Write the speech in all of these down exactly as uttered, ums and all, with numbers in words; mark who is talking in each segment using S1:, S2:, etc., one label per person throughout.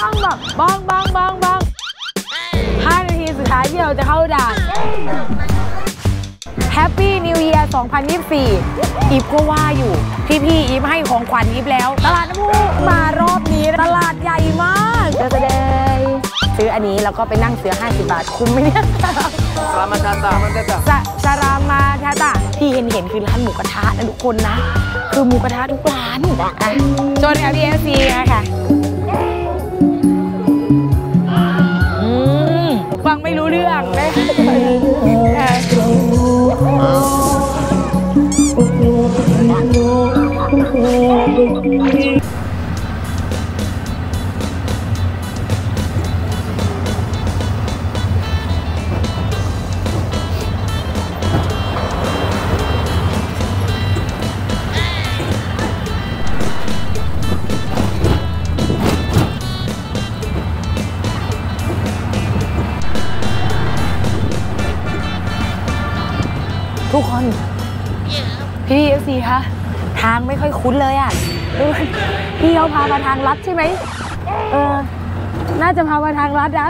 S1: งแบบบ้องบ้องบ้องบ้องห้านาทีสุดท้ายที่เราจะเข้าด่านแฮปปี้นิวเยียร์สองพันยี่สิบสี่อีฟก็ว่าอยู่พี่ๆอีฟให้ของขวัญอีฟแล้วตลาดน้ำพุมารอบนี้ตลาดใหญ่มากจะแสดงซื้ออันนี้แล้วก็ไปนั่งเสือห้าสิบบาทคุ้มไหมเนี่ยสรามาทาตาสรามาทาตาที่เห็นเห็นคือร้านหมูกระทะนะทุกคนนะคือหมูกระทะทุกร้านอ่ะจน แอล ดี เอฟ ซี นะคะฟังไม่รู้เรื่องเลยทุกคนพี่เอฟซีคะทางไม่ค่อยคุ้นเลยอ่ะพี่เขาพามาทางลัดใช่ไหมเออน่าจะพามาทางลัดนะ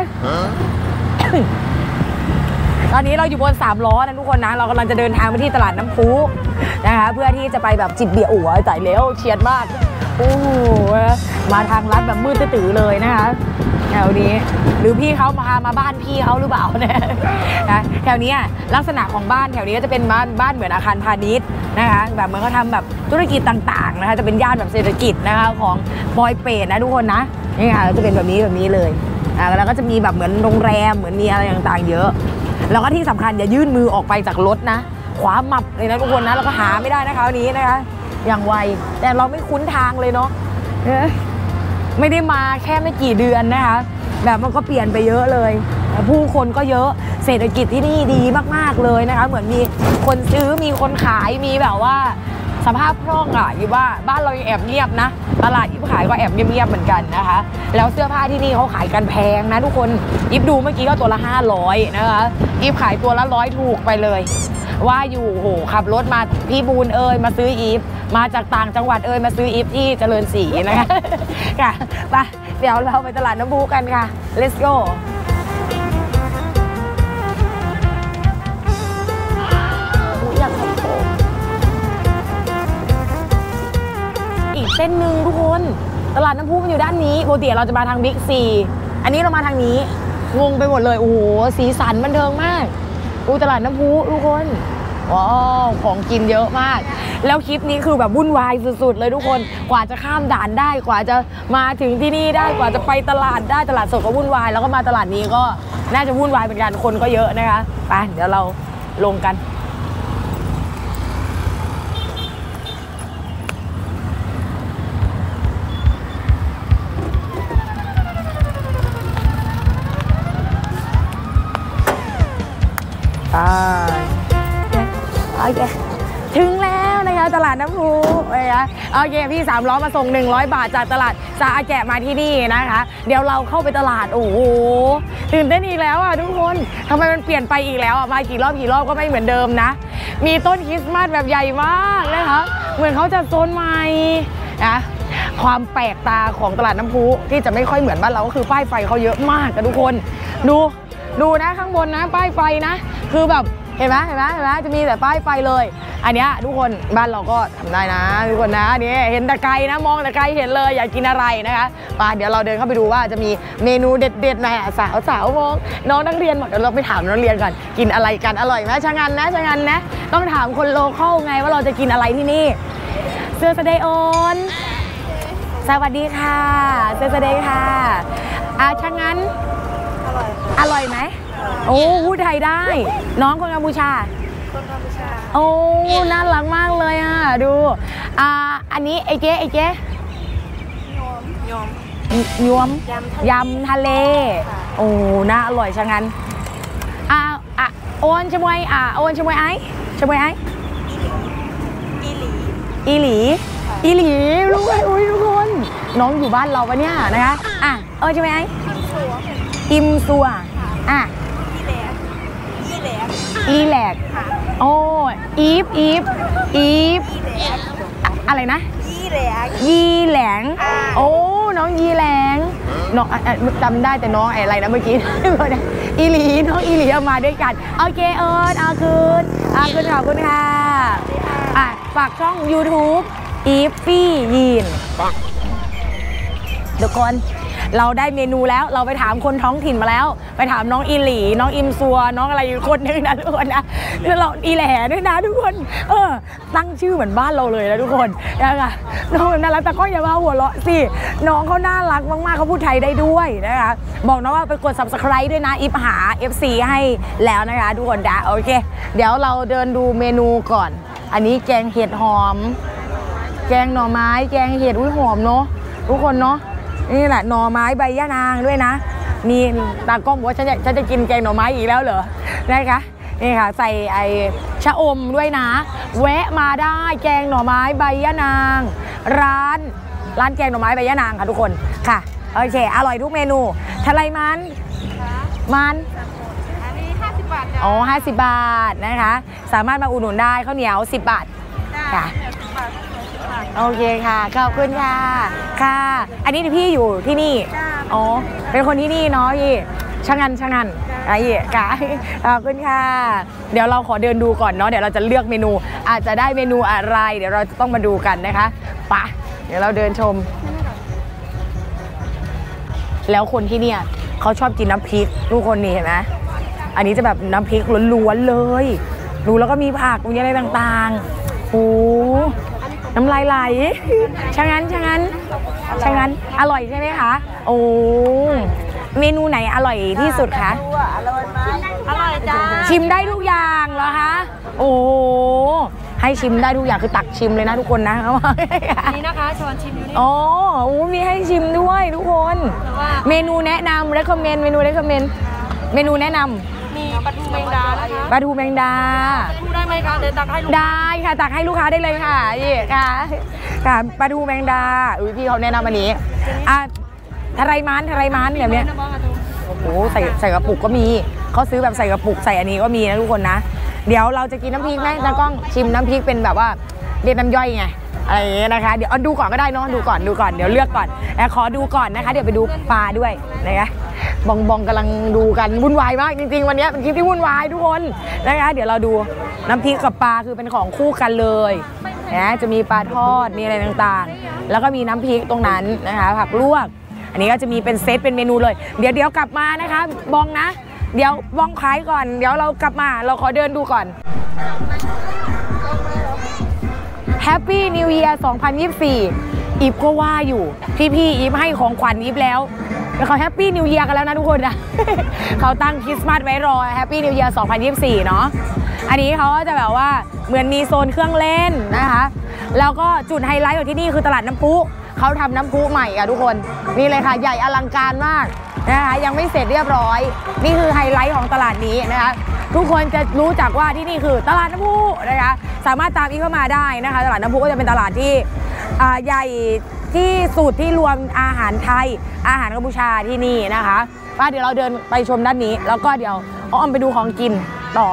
S1: ตอนนี้เราอยู่บนสามล้อนะทุกคนนะเรากำลังจะเดินทางไปที่ตลาดน้ำพุนะคะเพื่อที่จะไปแบบจิบเบียร์อั่วจ่ายเลี้ยวเฉียดมากโอ้โหมาทางลัดแบบมืดตื้อเลยนะคะแถวนี้หรือพี่เขามามาบ้านพี่เขาหรือเปล่าเนี่ยนะแถวนี้ลักษณะของบ้านแถวนี้ก็จะเป็นบ้านบ้านเหมือนอาคารพาณิชย์นะคะแบบเหมือนเขาทำแบบธุรกิจต่างๆนะคะจะเป็นย่านแบบเศรษฐกิจนะคะของปอยเปตนะทุกคนนะนี่ค่ะจะเป็นแบบนี้แบบนี้เลยอ่าแล้วก็จะมีแบบเหมือนโรงแรมเหมือนมีอะไรต่างๆเยอะแล้วก็ที่สำคัญอย่ายื่นมือออกไปจากรถนะขวาหมับเลยนะทุกคนนะแล้วก็หาไม่ได้นะคะวันนี้นะคะอย่างไวแต่เราไม่คุ้นทางเลยเนาะไม่ได้มาแค่ไม่กี่เดือนนะคะแบบมันก็เปลี่ยนไปเยอะเลยผู้คนก็เยอะเศรษฐกิจที่นี่ดีมากๆเลยนะคะเหมือนมีคนซื้อมีคนขายมีแบบว่าสภาพคล่องอ่ะอยู่ว่าบ้านเรายังแอบเงียบนะตลาดยิบขายก็แอบเงียบๆเหมือนกันนะคะแล้วเสื้อผ้าที่นี่เขาขายกันแพงนะทุกคนยิบดูเมื่อกี้ก็ตัวละห้าร้อยนะคะยิบขายตัวละร้อยถูกไปเลยว่าอยู่โหขับรถมาพี่บูนเอ่ยมาซื้ออีฟมาจากต่างจังหวัดเอ่ยมาซื้ออีฟที่เจริญศรีนะคะค่ะไปเดี๋ยวเราไปตลาดน้ำพุกันค่ะ let's go อยากขับโค้งอีกเส้นหนึ่งทุกคนตลาดน้ำพุมันอยู่ด้านนี้ปกติเราจะมาทางบิ๊กซีอันนี้เรามาทางนี้งงไปหมดเลยโอ้โหสีสันบันเทิงมากอู้ตลาดน้ำพุทุกคนว้าวของกินเยอะมากแล้วคลิปนี้คือแบบวุ่นวายสุดๆเลยทุกคนกว่าจะข้ามด่านได้กว่าจะมาถึงที่นี่ได้กว่าจะไปตลาดได้ตลาดสดก็วุ่นวายแล้วก็มาตลาดนี้ก็น่าจะวุ่นวายเหมือนกันคนก็เยอะนะคะไปเดี๋ยวเราลงกันโอเคถึงแล้วนะคะตลาดน้ำพุนะคะโอเคพี่สามล้อมาส่งหนึ่งร้อยบาทจากตลาดสาแกะมาที่นี่นะคะเดี๋ยวเราเข้าไปตลาดโอ้โหตื่นเต้นอีกแล้วอ่ะทุกคนทำไมมันเปลี่ยนไปอีกแล้วอ่ะมากี่รอบกี่รอบก็ไม่เหมือนเดิมนะมีต้นคริสต์มาสแบบใหญ่มากนะคะเหมือนเขาจะโซนใหม่นะความแปลกตาของตลาดน้ำพุที่จะไม่ค่อยเหมือนบ้านเราก็คือป้ายไฟเขาเยอะมากกันทุกคนดูดูนะข้างบนนะป้ายไฟนะคือแบบเห็นไหมเห็นไหมเห็นไหมจะมีแต่ป้ายไฟเลยอันนี้ทุกคนบ้านเราก็ทำได้นะทุกคนนะนี่เห็นแต่ไกลนะมองแต่ไกลเห็นเลยอยากกินอะไรนะคะไปเดี๋ยวเราเดินเข้าไปดูว่าจะมีเมนูเด็ดๆไหนสาวสาวมองน้องนักเรียนหมดเดี๋ยวเราไปถามนักเรียนก่อนกินอะไรกันอร่อยไหมชะงันนะชะงันนะต้องถามคนโลคอลไงว่าเราจะกินอะไรที่นี่เสื้อสเดย์ออนสวัสดีค่ะเสื้อสเดย์ค่ะอาชะงันอร่อยอร่อยไหมโอ้พูดไทยได้น้องคนกัมพูชาคนกัมพูชาโอ้น่ารักมากเลยอ่ะดูอ่าอันนี้ไอ้เจ๊ไอ้เจ๊ยำยำยำทะเลโอ้น่าอร่อยชะงันอ่าอ่ะโอนชมวยอ่ะโอนชมวยไอ้ชมวยไอ้อีหลีอีหลีลูกไอ้อุ้ยทุกคนน้องอยู่บ้านเราปะเนี่ยนะคะอ่ะโอนชมวยไอ้อิมซัวอ่ะอีแหลกโอ้อีฟอีฟอีฟอะไรนะยีแหลงยีแหลงโอ้น้องยีแหลงน้องจำได้แต่น้องอะไรนะเมื่อกี้อีหลีน้องอีหลีเอามาด้วยกันโอเคเอิร์ธเอาคืนเอาคืนขอบคุณค่ะอ่ะฝากช่อง ยูทูบ อีฟฟี่ยีนทุกคนเราได้เมนูแล้วเราไปถามคนท้องถิ่นมาแล้วไปถามน้องอีหลีน้องอิมซัวน้องอะไรอยู่คนนึงนะทุกคนนะเราอีแหล่ด้วยนะทุกคนเออตั้งชื่อเหมือนบ้านเราเลยนะทุกคนนะคะน้องน่ารักแต่ก็อย่าว่าหัวเราะสิน้องเขาน่ารักมากๆเขาพูดไทยได้ด้วยนะคะบอกน้องว่าไปกด ซับสไครบ์ ด้วยนะอิฟหา เอฟ ซี ให้แล้วนะคะทุกคนนะโอเคเดี๋ยวเราเดินดูเมนูก่อนอันนี้แกงเห็ดหอมแกงหน่อไม้แกงเห็ดอุ้ยหอมเนาะทุกคนเนาะนี่แหละหน่อไม้ใบย่านางด้วยนะมีตากล้องบอกว่าฉันจะฉันจะกินแกงหน่อไม้อีกแล้วเหรอนะคะนี่ค่ะใส่ไอชะอมด้วยนะแวะมาได้แกงหน่อไม้ใบย่านางร้านร้านแกงหน่อไม้ใบย่านางค่ะทุกคนค่ะโอเคอร่อยทุกเมนูทะเลมันมัน
S2: อันนี้ห้าสิบบาทจ้ะ
S1: อ๋อห้าสิบบาทนะคะสามารถมาอุดหนุนได้ข้าวเหนียวสิบบาทค่ะโอเคค่ะขอบคุณค่ะค่ะอันนี้พี่อยู่ที่นี่อ๋อเป็นคนที่นี่เนาะพี่ช่างงันช่างงันอะไรค่ะขอบคุณค่ะเดี๋ยวเราขอเดินดูก่อนเนาะเดี๋ยวเราจะเลือกเมนูอาจจะได้เมนูอะไรเดี๋ยวเราจะต้องมาดูกันนะคะปะเดี๋ยวเราเดินชมแล้วคนที่เนี่ยเขาชอบกินน้ำพริกทุกคนนี่เห็นไหมอันนี้จะแบบน้ำพริกล้วนๆเลยดูแล้วก็มีผักมีอะไรต่างๆโอ้น้ำลายไหลช่างงั้นช่างงั้นช่างงั้นอร่อยใช่ไหมคะโอ้เมนูไหนอร่อยที่สุดคะ
S2: อร่อยไหมอร่อยจ้า
S1: ชิมได้ทุกอย่างเหรอคะโอ้ให้ชิมได้ทุกอย่างคือตักชิมเลยนะทุกคนนะ
S2: นี่นะคะช้อนชิมอยู่นี่
S1: อ๋อโอ้มีให้ชิมด้วยทุกคนเมนูแนะนำ recommend เมนู recommend เมนูแนะนำ
S2: มีปลาทูแมงดานะคะ
S1: ปลาทูแมงดา
S2: พูดได้ไหมคะเดี๋ยวตักให้ลูก
S1: ได้ค่ะตักให้ลูกค้าได้เลยค่ะนี่ค่ะค่ะปลาทูแมงดาอุ้ยพี่เขาแนะนำอันนี้อ่ะทะไรมันทะไรมันแบบเนี้ยโอ้ใส่ใส่กระปุกก็มีเขาซื้อแบบใส่กระปุกใส่อันนี้ก็มีนะทุกคนนะเดี๋ยวเราจะกินน้ำพริกไหมตากล้องชิมน้ำพริกเป็นแบบว่าเรียกน้ำย่อยไงอะไรอย่างเงี้ยนะคะเดี๋ยวเอาดูก่อนก็ได้เนาะดูก่อนดูก่อนเดี๋ยวเลือกก่อนแต่ขอดูก่อนนะคะเดี๋ยวไปดูปลาด้วยนะคะบองบองกำลังดูกันวุ่นวายมากจริงๆวันนี้เป็นคลิปที่วุ่นวายทุกคนนะคะเดี๋ยวเราดูน้ำพริกกับปลาคือเป็นของคู่กันเลยนะจะมีปลาทอดมีอะไรต่างๆแล้วก็มีน้ำพริกตรงนั้นนะคะผักลวกอันนี้ก็จะมีเป็นเซตเป็นเมนูเลยเดี๋ยวเดี๋ยวกลับมานะคะบองนะเดี๋ยวบองขายก่อนเดี๋ยวเรากลับมาเราขอเดินดูก่อน Happy New Year สองพันยี่สิบสี่อีฟก็ว่าอยู่พี่ๆอีฟให้ของขวัญอีฟแล้วแล้วเขาแฮปปี้นิวเยียร์กันแล้วนะทุกคนนะ เขาตั้งคริสต์มาสไว้รอแฮปปี้นิวเยียร์สองพันยี่สิบสี่เนาะอันนี้เขาก็จะแบบว่าเหมือนมีโซนเครื่องเล่นนะคะแล้วก็จุดไฮไลท์ของที่นี่คือตลาดน้ำพุเขาทำน้ำพุใหม่อะทุกคนนี่เลยค่ะใหญ่อลังการมากนะคะยังไม่เสร็จเรียบร้อยนี่คือไฮไลท์ของตลาดนี้นะคะทุกคนจะรู้จักว่าที่นี่คือตลาดน้ำพุนะคะสามารถตามอีกเข้ามาได้นะคะตลาดน้ำพุก็จะเป็นตลาดที่ใหญ่ที่สุดที่รวมอาหารไทยอาหารกัมพูชาที่นี่นะคะป้าเดี๋ยวเราเดินไปชมด้านนี้แล้วก็เดี๋ยวอ้อมไปดูของกินต่อ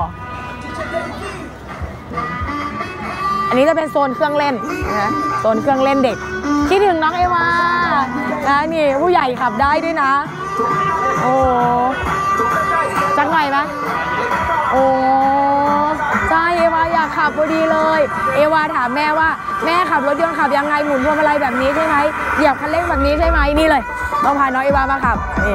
S1: อันนี้จะเป็นโซนเครื่องเล่นนะโซนเครื่องเล่นเด็กคิดถึงน้องเอวานะนี่ผู้ใหญ่ขับได้ด้วยนะโอ้จักหน่อยไหมโอ้ใช่เอวาอยากขับพอดีเลยเอวาถามแม่ว่าแม่ขับรถยนต์ขับยังไงหมุนพวงมาลัยแบบนี้ใช่ไหมเหยียบคันเร่งแบบนี้ใช่ไหมนี่เลยต้องพาน้องเอวามาขับนี่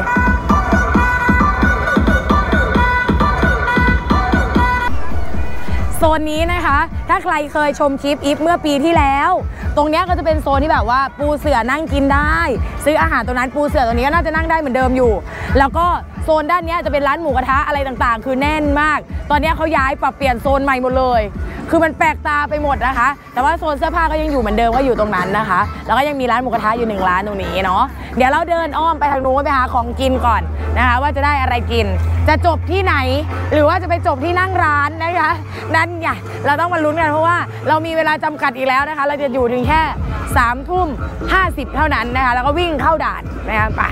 S1: โซนนี้นะคะถ้าใครเคยชมคลิปอีฟเมื่อปีที่แล้วตรงนี้ก็จะเป็นโซนที่แบบว่าปูเสื่อนั่งกินได้ซื้ออาหารตรงนั้นปูเสื่อตรงนี้ก็น่าจะนั่งได้เหมือนเดิมอยู่แล้วก็โซนด้านนี้จะเป็นร้านหมูกระทะอะไรต่างๆคือแน่นมากตอนนี้เขาย้ายปรับเปลี่ยนโซนใหม่หมดเลยคือมันแปลกตาไปหมดนะคะแต่ว่าโซนเสื้อผ้าก็ยังอยู่เหมือนเดิมก็อยู่ตรงนั้นนะคะแล้วก็ยังมีร้านหมูกระทะอยู่หนึ่งร้านตรงนี้เนาะเดี๋ยวเราเดินอ้อมไปทางนู้นไปหาของกินก่อนนะคะว่าจะได้อะไรกินจะจบที่ไหนหรือว่าจะไปจบที่นั่งร้านนะคะนั่นไงเราต้องมาลุ้นกันเพราะว่าเรามีเวลาจำกัดอีกแล้วนะคะเราจะอยู่ถึงแค่สามทุ่มห้าสิบเท่านั้นนะคะแล้วก็วิ่งเข้าด่านนะคะไป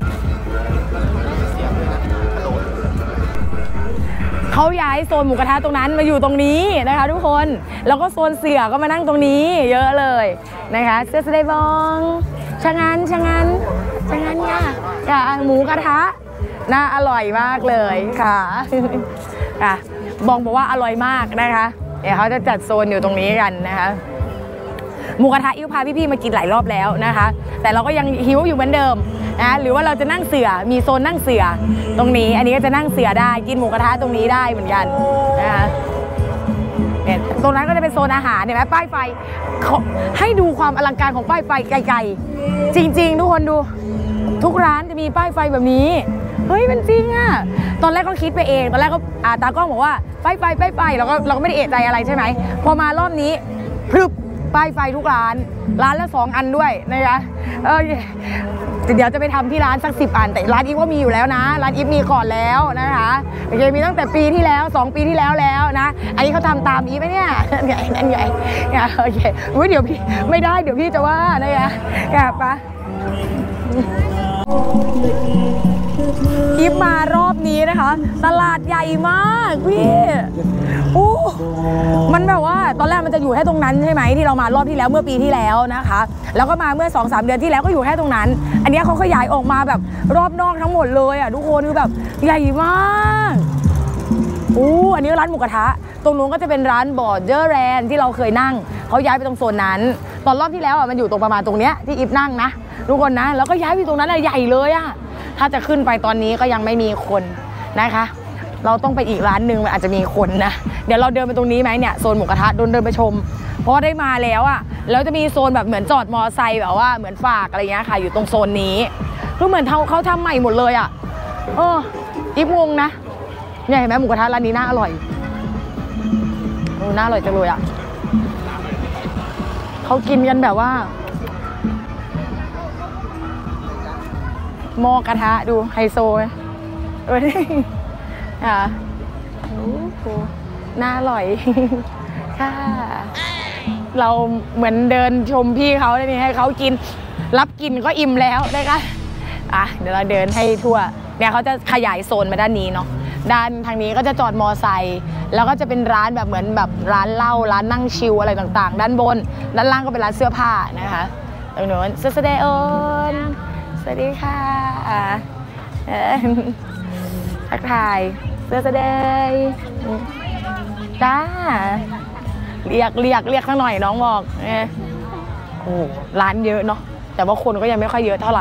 S1: เขาย้ายโซนหมูกระทะตรงนั้นมาอยู่ตรงนี้นะคะทุกคนแล้วก็โซนเสือก็มานั่งตรงนี้เยอะเลยนะคะเสื้อสไลบองชะงันชะงันชะงันค่ะค่ะหมูกระทะน่าอร่อยมากเลยค่ะค่ะบองบอกว่าอร่อยมากนะคะเดี๋ยวเขาจะจัดโซนอยู่ตรงนี้กันนะคะหมูกระทะอิ๊วพาพี่ๆมากินหลายรอบแล้วนะคะแต่เราก็ยังหิวอยู่เหมือนเดิมนะหรือว่าเราจะนั่งเสือมีโซนนั่งเสือตรงนี้อันนี้ก็จะนั่งเสือได้กินหมูกระทะตรงนี้ได้เหมือนกันนะคะเนี่ยตรงนั้นก็จะเป็นโซนอาหารเห็นไหมป้ายไฟให้ดูความอลังการของป้ายไฟไกลๆจริงๆทุกคนดูทุกร้านจะมีป้ายไฟแบบนี้เฮ้ยมันจริงอะตอนแรกก็คิดไปเองตอนแรกก็อ่าตากล้องบอกว่าป้ายไฟป้ายไฟเราก็เราก็ไม่ได้เอะใจอะไรใช่ไหมพอมารอบนี้พรึบป้ายไฟทุกร้านร้านละสองอันด้วยนะคะเออเดี๋ยวจะไปทำที่ร้านสักสิบอันแต่ร้านอีฟก็มีอยู่แล้วนะร้านอีฟมีก่อนแล้วนะคะโอเคมีตั้งแต่ปีที่แล้วสองปีที่แล้วแล้วนะอันนี้เขาทำตามอีฟไหมเนี่ยนั่นใหญ่นั่นใหญ่โอเคอุ้ยเดี๋ยวพี่ไม่ได้เดี๋ยวพี่จะว่านะคะกลับปะอีฟมารอบนี้นะคะตลาดใหญ่มากพี่โอ้มันแบบว่าตอนแรกมันจะอยู่แค่ตรงนั้นใช่ไหมที่เรามารอบที่แล้วเมื่อปีที่แล้วนะคะแล้วก็มาเมื่อ สองสาม เดือนที่แล้วก็อยู่แค่ตรงนั้น อันนี้เขาขยายออกมาแบบรอบนอกทั้งหมดเลยอ่ะทุกคนคือแบบใหญ่มากอู้อันนี้ร้านหมูกระทะตรงนู้นก็จะเป็นร้านบอร์เดอร์แรนที่เราเคยนั่งเขาย้ายไปตรงโซนนั้นตอนรอบที่แล้วอ่ะมันอยู่ตรงประมาณตรงเนี้ยที่อิฟนั่งนะทุกคนนะแล้วก็ย้ายไปตรงนั้นใหญ่เลยอ่ะถ้าจะขึ้นไปตอนนี้ก็ยังไม่มีคนนะคะเราต้องไปอีกร้านหนึ่งมันอาจจะมีคนนะเดี๋ยวเราเดินไปตรงนี้ไหมเนี่ยโซนหมูกระทะเดินเดินไปชมเพราะได้มาแล้วอ่ะแล้วจะมีโซนแบบเหมือนจอดมอไซค์แบบว่าเหมือนฝากอะไรเงี้ยค่ะอยู่ตรงโซนนี้คือเหมือนเขาเขาทำใหม่หมดเลยอ่ะเอออีฟงงนะเนี่ยเห็นไหมหมูกระทะร้านนี้น่าอร่อยโอ้น่าอร่อยจังเลยอ่ะเขากินกันแบบว่าหม้อกระทะดูไฮโซไหมเอออ่ะโอ้โหน่าอร่อยค่ะเราเหมือนเดินชมพี่เขาเลยนี่ให้เขากินรับกินก็อิ่มแล้วนะคะอ่ะเดี๋ยวเราเดินให้ทั่วเนี่ยเขาจะขยายโซนมาด้านนี้เนาะด้านทางนี้ก็จะจอดมอไซค์แล้วก็จะเป็นร้านแบบเหมือนแบบร้านเหล้าร้านนั่งชิลอะไรต่างๆด้านบนด้านล่างก็เป็นร้านเสื้อผ้านะคะตรงโน้นเสื้อเดย์โอนสวัสดีค่ะทักทายเสื้อเดย์จ้าเรียกเรียกเรียกข้างหน่อยน้องบอกเนี่ยโอ้ร้านเยอะเนาะแต่ว่าคนก็ยังไม่ค่อยเยอะเท่าไหร่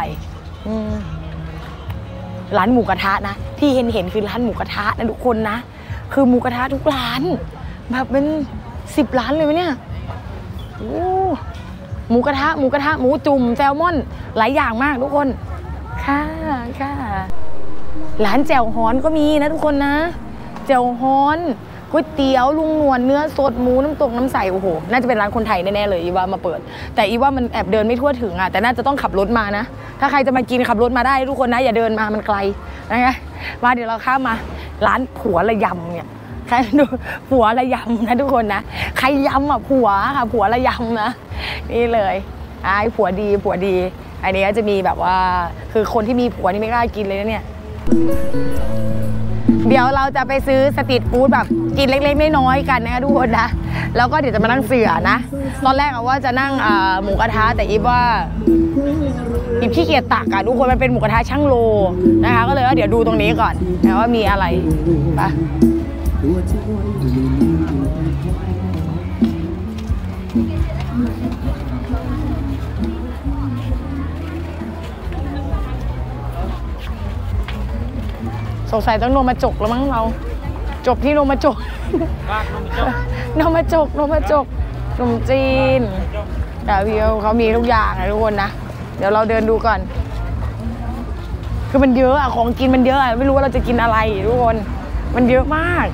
S1: ร้านหมูกระทะนะที่เห็นเห็นคือร้านหมูกระทะนะทุกคนนะคือหมูกระทะทุกร้านแบบเป็นสิบร้านเลยไหมเนี่ยโอ้หมูกระทะหมูกระทะหมูจุ่มแซลมอนหลายอย่างมากทุกคนค่ะค่ะร้านแจ่วฮ้อนก็มีนะทุกคนนะแจ่วฮ้อนก๋วยเตี๋ยวลุงนวลเนื้อสดหมูน้ำตกน้ำใสโอ้โหน่าจะเป็นร้านคนไทยแน่ๆเลยอีว่ามาเปิดแต่อีว่ามันแอบเดินไม่ทั่วถึงอ่ะแต่น่าจะต้องขับรถมานะถ้าใครจะมากินขับรถมาได้ทุกคนนะอย่าเดินมามันไกลนะคะมาเดี๋ยวเราข้ามมาร้านผัวระยำเนี่ยใครดูผัวระยำนะทุกคนนะใครยำอ่ะผัวค่ะผัวระยำนะนี่เลยไอ้ผัวดีผัวดีอันนี้ก็จะมีแบบว่าคือคนที่มีผัวนี่ไม่กล้ากินเลยนะเนี่ยเดี๋ยวเราจะไปซื้อสตรีทฟู้ดแบบกินเล็กๆน้อยๆกันนะคะทุกคนนะแล้วก็เดี๋ยวจะมานั่งเสือนะตอนแรกอะว่าจะนั่งหมูกระทะแต่อีฟว่าอีฟขี้เกียจตักอะทุกคนมันเป็นหมูกระทะช่างโลนะคะก็เลยว่าเดี๋ยวดูตรงนี้ก่อนนะว่ามีอะไรไปสงสัยต้องโนมาจกแล้วมั้งเราจบที่โนมาจกโนมาจกโนมาจกขนมจีนแต่พี่เขามีทุกอย่างนะทุกคนนะเดี๋ยวเราเดินดูก่อนคือมันเยอะอะของกินมันเยอะอะไม่รู้ว่าเราจะกินอะไรทุกคนมันเยอะมาก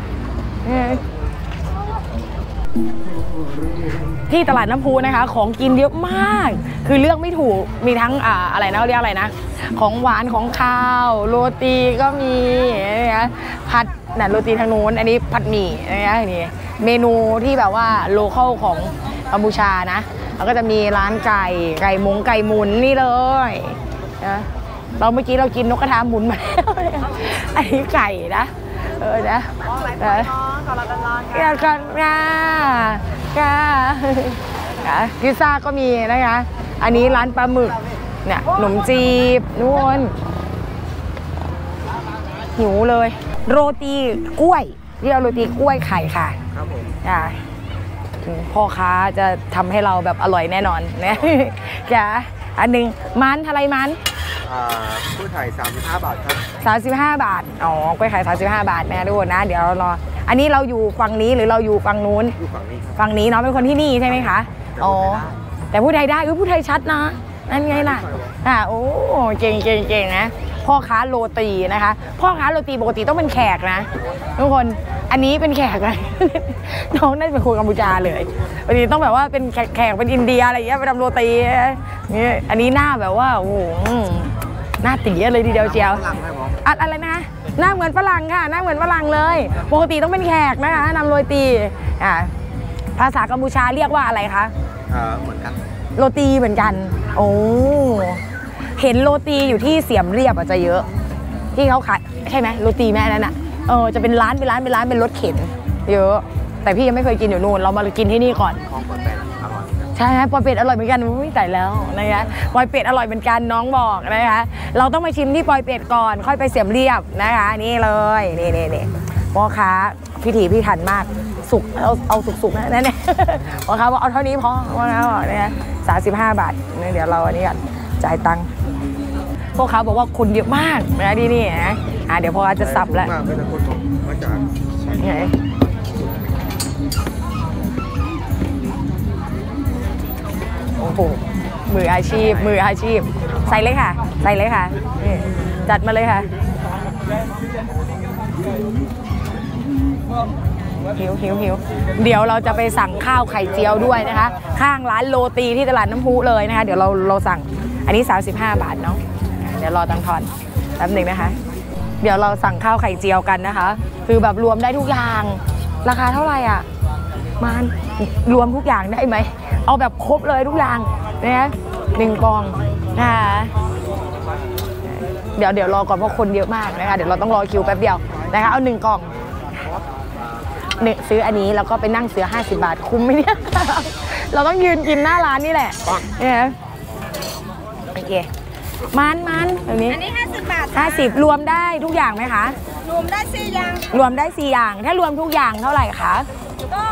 S1: ที่ตลาดน้ำพุนะคะของกินเยอะมากคือเลือกไม่ถูกมีทั้งอ่าอะไรนะเขาเรียกอะไรนะของหวานของข้าวโรตีก็มีนะผัดน่ะโรตีทางโน้นอันนี้ผัดหมี่นะนี่เมนูที่แบบว่าโลคอลของกัมพูชานะแล้วก็จะมีร้านไก่ไก่มงไก่หมุนนี่เลยนะเราเมื่อกี้เรากินนกกระทาหมุนมาแล้วอันนี้ไก่นะเออนะเอออยากกันนะค่ะพิซซ่าก็มีนะคะอันนี้ร้านปลาหมึกเนี่ยขนมจีบนู่นหิวเลย โรตีกล้วยเรียกโรตีกล้วยไข่ค่ะ
S3: ครับผม
S1: อ่าพ่อค้าจะทำให้เราแบบอร่อยแน่นอนนะจ้ะอันหนึ่งมันอะไรมัน
S3: อ่าผู้ไทยสามสิบห้าบาทครับ
S1: สามสิบห้าบาทอ๋อกล้วยไข่สามสิบห้าบาทนะทุกคนนะเดี๋ยวเรารออันนี้เราอยู่ฝั่งนี้หรือเราอยู่ฝั่งนู้น
S3: อยู่ฝั่งนี้ครับ
S1: ฝั่งนี้เนาะเป็นคนที่นี่ใช่ไหมคะอ๋อแต่พูดไทยได้เออพูดไทยชัดนะนั่นไงล่ะอ่าโอ้เก่งเก่งเก่งนะพ่อค้าโรตีนะคะพ่อค้าโรตีปกติต้องเป็นแขกนะทุกคนอันนี้เป็นแขกเลย น้องน่าจะเป็นคนกัมพูชาเลยวันนี้ต้องแบบว่าเป็นแขกเป็นอินเดียอะไรอย่างเงี้ยไปทำโรตีนี่อันนี้หน้าแบบว่าโอ้โหหน้าตีเลยทีเดียวเชียว
S3: ฝรั่งครับผม
S1: อะอะไรนะหน้าเหมือนฝรั่งค่ะหน้าเหมือนฝรั่งเลยปกติต้องเป็นแขกนะคะนำโรตีอ่าภาษากัมพูชาเรียกว่าอะไรคะ
S3: อ่าเหมือนกัน
S1: โรตีเหมือนกันโอ้เห็นโรตีอยู่ที่เสียมเรียบอาจจะเยอะ ที่เขาขายใช่ไหมโรตีแม่นั้นอ่ะเออจะเป็นร้านเป็นร้านเป็นร้านเป็นรถเข็นเยอะแต่พี่ยังไม่เคยกินอยู่นู่นเรามากินที่นี่ก่อน
S3: ของคนแปลกอร่อยครับ
S1: ใช่ไหมปอยเป็ดอร่อยเหมือนกันอุ้ยแต่แล้วนะคะปอยเป็ดอร่อยเหมือนกันน้องบอกนะคะเราต้องมาชิมที่ปอยเป็ดก่อนค่อยไปเสียมเรียบนะคะนี่เลยนี่นี่นี่พ่อค้าพิถีพิถันมากสุกเอาเอาสุกๆนะนั่นเนี่ยพ่อค้าบอกเอาเท่านี้พอพ่อค้าบอกนะคะสามสิบห้าบาทเดี๋ยวเราอันนี้กันจ่ายตังค์พ่อค้าบอกว่าคนเยอะมากนะที่นี่นะอ่ะเดี๋ยวพ่อค้าจะสับแล้ว
S3: มากเป็นคนของมาจาก
S1: ไงโอ้โหมืออาชีพมืออาชีพใส่เลยค่ะใส่เลยค่ะนี่จัดมาเลยค่ะหิวหิวหิวเดี๋ยวเราจะไปสั่งข้าวไข่เจียวด้วยนะคะข้างร้านโรตีที่ตลาดน้ำพุเลยนะคะเดี๋ยวเราเราสั่งอันนี้สามสิบห้าบาทเนาะเดี๋ยวรอตังค์ทอนแป๊บหนึ่งนะคะเดี๋ยวเราสั่งข้าวไข่เจียวกันนะคะคือแบบรวมได้ทุกอย่างราคาเท่าไหร่อ่ะมันรวมทุกอย่างได้ไหมเอาแบบครบเลยทุกอย่างนะหนึ่งปองนะคะเดี๋ยวเดี๋ยวรอก่อนเพราะคนเยอะมากนะคะเดี๋ยวเราต้องรอคิวแป๊บเดียวนะคะเอาหนึ่งกล่องเนี่ยซื้ออันนี้แล้วก็ไปนั่งเสือห้าสิบบาทคุ้มไหมเนี่ย เราต้องยืนกินหน้าร้านนี่แหละเนี่ยโอเคมันมันแบบนี้
S2: อันนี้ห้าสิบบาท
S1: ห้าสิบรวมได้ทุกอย่างไหมคะ
S2: รวมได้สี่อย่าง
S1: รวมได้สี่อย่างถ้ารวมทุกอย่างเท่าไหร่คะ
S2: ก็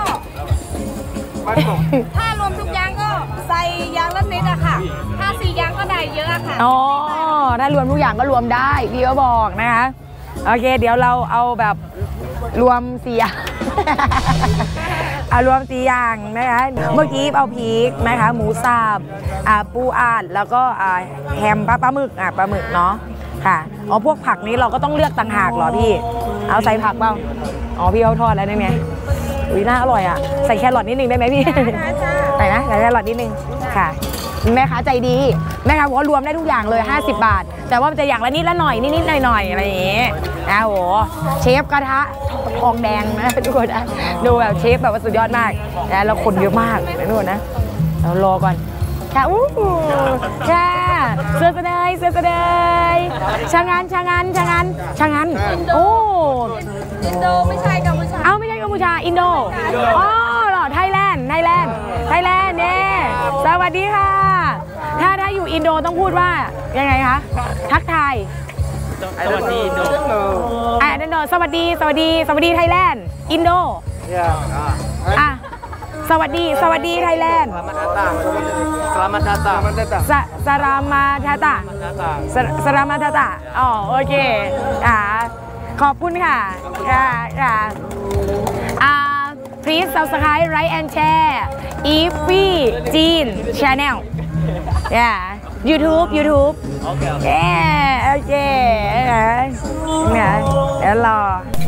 S2: ถ้ารวมทุกอย่างก็ใส่อย่างละนิดอะค่ะถ้าสี่อย่างก็ได้เยอะอะค่ะ
S1: อ๋อถ้ารวมทุกอย่างก็รวมได้พี่ก็บอกนะคะโอเคเดี๋ยวเราเอาแบบรวมสี่อย่าง เอารวมสี่อย่างนะคะเมื่อกี้เอาพริกนะคะหมูสับอ่าปูอัดแล้วก็อ่าแฮมปลาปลาหมึกอ่ะปลาหมึกเนาะค่ะอ๋อพวกผักนี้เราก็ต้องเลือกต่างหากเหรอพี่เอาใส่ผักเปล่าอ๋อพี่เขาทอดแล้วนี่ไงอุ้ยน่าอร่อยอ่ะใส่แครอทนิดนึงได้ไหมพี่ ใส่นะใส่แครอทนิดนึงค่ะแม่ค้าใจดีแม่ค้าบอกว่ารวมได้ทุกอย่างเลยห้าสิบบาทแต่ว่ามันจะอย่างละนิดละหน่อยนิดๆหน่อยๆอะไรอย่างงี้นะโหเชฟกระทะทองแดงนะทุกคนนะดูแบบเชฟแบบว่าสุดยอดมากนะแล้วคนเยอะมากนะทุกคนนะเรารอก่อนค่ะอู้ค่ะเสื้อเสดยเสื้อเสดยชางานชางานชางานชางานโอ้
S2: อินโดไม่ใช่กัมพูชา
S1: เอาไม่ใช่กัมพูชาอินโดอ๋อเหรอไทยแลนด์ไทยแลนด์ไทยแลนด์เนี่ยสวัสดีค่ะถ้าถ้าอยู่อินโดต้องพูดว่ายังไงคะทักทาย
S3: สวัสดีอินโด
S1: อ่ะอินโดสวัสดีสวัสดีสวัสดีไทยแลนด์อินโดอ่ะสวัสดีสวัสดีไทยแลนด์
S3: Selamat datang Selamat datang
S1: สสรามาทาตาสสรามาทาตาอ๋อโอเคอ่าขอบคุณค่ะค่ะค่ะอ่า please subscribe like and share Ify Jean channel yeah YouTube YouTube โอเคโอเคโอเคเนี่ยเดี๋ยวรอ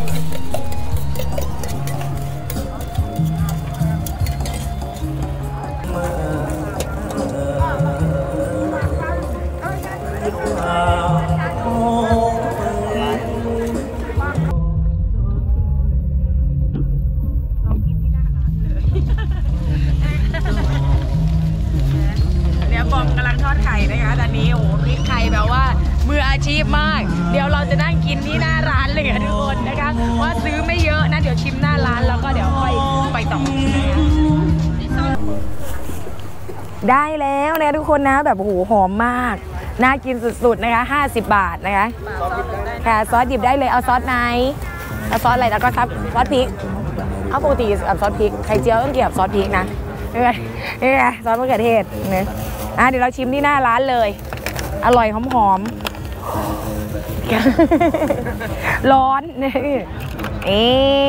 S1: เนี่ยบอมกำลังทอดไข่นะคะตอนนี้โอ้โหพริกไข่แบบว่ามืออาชีพมากเดี๋ยวเราจะนั่งกินที่หน้าร้านเลยค่ะทุกคนนะคะว่าซื้อไม่เยอะนะเดี๋ยวชิมหน้าร้านแล้วก็เดี๋ยวค่อยไปต่อได้แล้วนะทุกคนนะแบบโอ้โหหอมมากน่ากินสุดๆนะคะห้าสิบบาทนะคะค่ะซอสหยิบได้เลยเอาซอสไหนเอาซอสอะไรแล้วก็ซับซอสพริกเอาปกติกับซอสพริกไข่เจียวต้องเกี่ยวกับซอสพริกนะนี่ไงนี่ไงซอสมะเขือเทศเนี่ยอ่ะเดี๋ยวเราชิมที่หน้าร้านเลยอร่อยหอมๆร้อนนี่เอ๊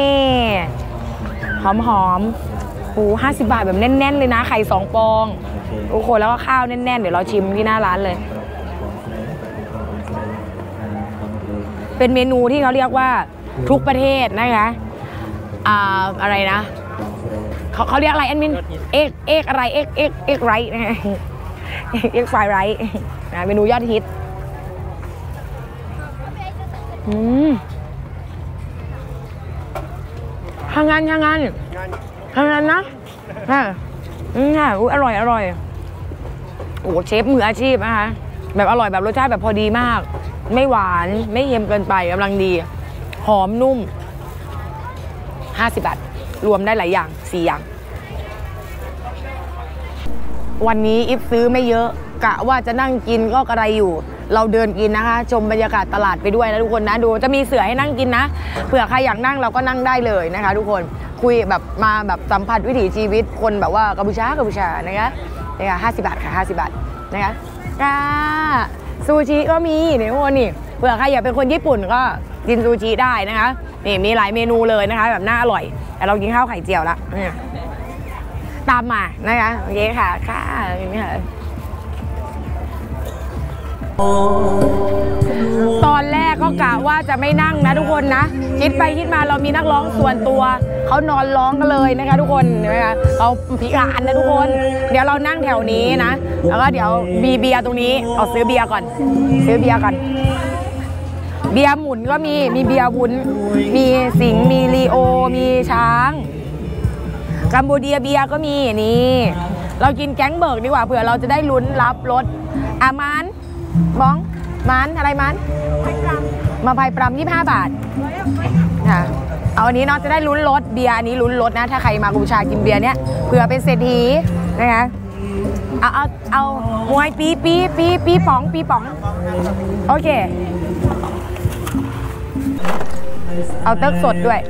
S1: หอมหอมโอ้ห้าสิบบาทแบบแน่นๆเลยนะไข่สองฟองโอ้โหแล้วก็ข้าวแน่นๆเดี๋ยวเราชิมที่หน้าร้านเลยเป็นเมนูที่เขาเรียกว่าทุกประเทศนะคะอ่าอะไรนะเขาเขาเรียกอะไรแอดมินเอกเอกอะไรเอกเอกเอกไรนะฮะเอกไฟไรนะเมนูยอดฮิตอืมทางงานทางงานทางงานนะค่ะอืมค่ะอร่อยอร่อยโอ้เชฟมืออาชีพนะคะแบบอร่อยแบบรสชาติแบบพอดีมากไม่หวานไม่เค็มเกินไปกำลังดีหอมนุ่มห้าสิบบาทรวมได้หลายอย่างสี่อย่างวันนี้อิฟซื้อไม่เยอะกะว่าจะนั่งกินก็กระไรอยู่เราเดินกินนะคะชมบรรยากาศตลาดไปด้วยนะทุกคนนะดูจะมีเสื่อให้นั่งกินนะเผื่อใครอยากนั่งเราก็นั่งได้เลยนะคะทุกคนคุยแบบมาแบบสัมผัสวิถีชีวิตคนแบบว่ากัมพูชากัมพูชานะคะนะคะห้าสิบบาทค่ะห้าสิบบาทนะคะค่ะซูชิก็มีนี่ทุกคนนี่เผื่อใครอยากเป็นคนญี่ปุ่นก็กินซูชิได้นะคะนี่มีหลายเมนูเลยนะคะแบบน่าอร่อยแต่เรากินข้าวไข่เจียวละตามมานะคะโอเคค่ะค่ะนี่ค่ะตอนแรกก็กะว่าจะไม่นั่งนะทุกคนนะคิดไปคิดมาเรามีนักร้องส่วนตัวเขานอนร้องกันเลยนะคะทุกคนนะคะเขาพิการนะทุกคนเดี๋ยวเรานั่งแถวนี้นะแล้วก็เดี๋ยวมีเบียร์ตรงนี้เอาซื้อเบียร์ก่อนซื้อเบียร์ก่อนเบียร์หมุนก็มีมีเบียร์วุ้นมีสิงห์มีลีโอมีช้างกัมพูเดียเบียร์ก็มีนี่เรากินแก๊งเบิร์กดีกว่าเผื่อเราจะได้ลุ้นรับรถอามันบ้องมันอะไรมันมาภัยปรำยี่สิบห้าบาทค่ะเอาอันนี้เนาะจะได้ลุ้นรถเบียร์อันนี้ลุ้นรถนะถ้าใครมากัมพูชากินเบียร์เนี้ยเผื่อเป็นเศรษฐีนะคะเอาเอาเอามวยปีปีปีปีป๋องปีป๋องโอเคเอาเต๊กสดด้วย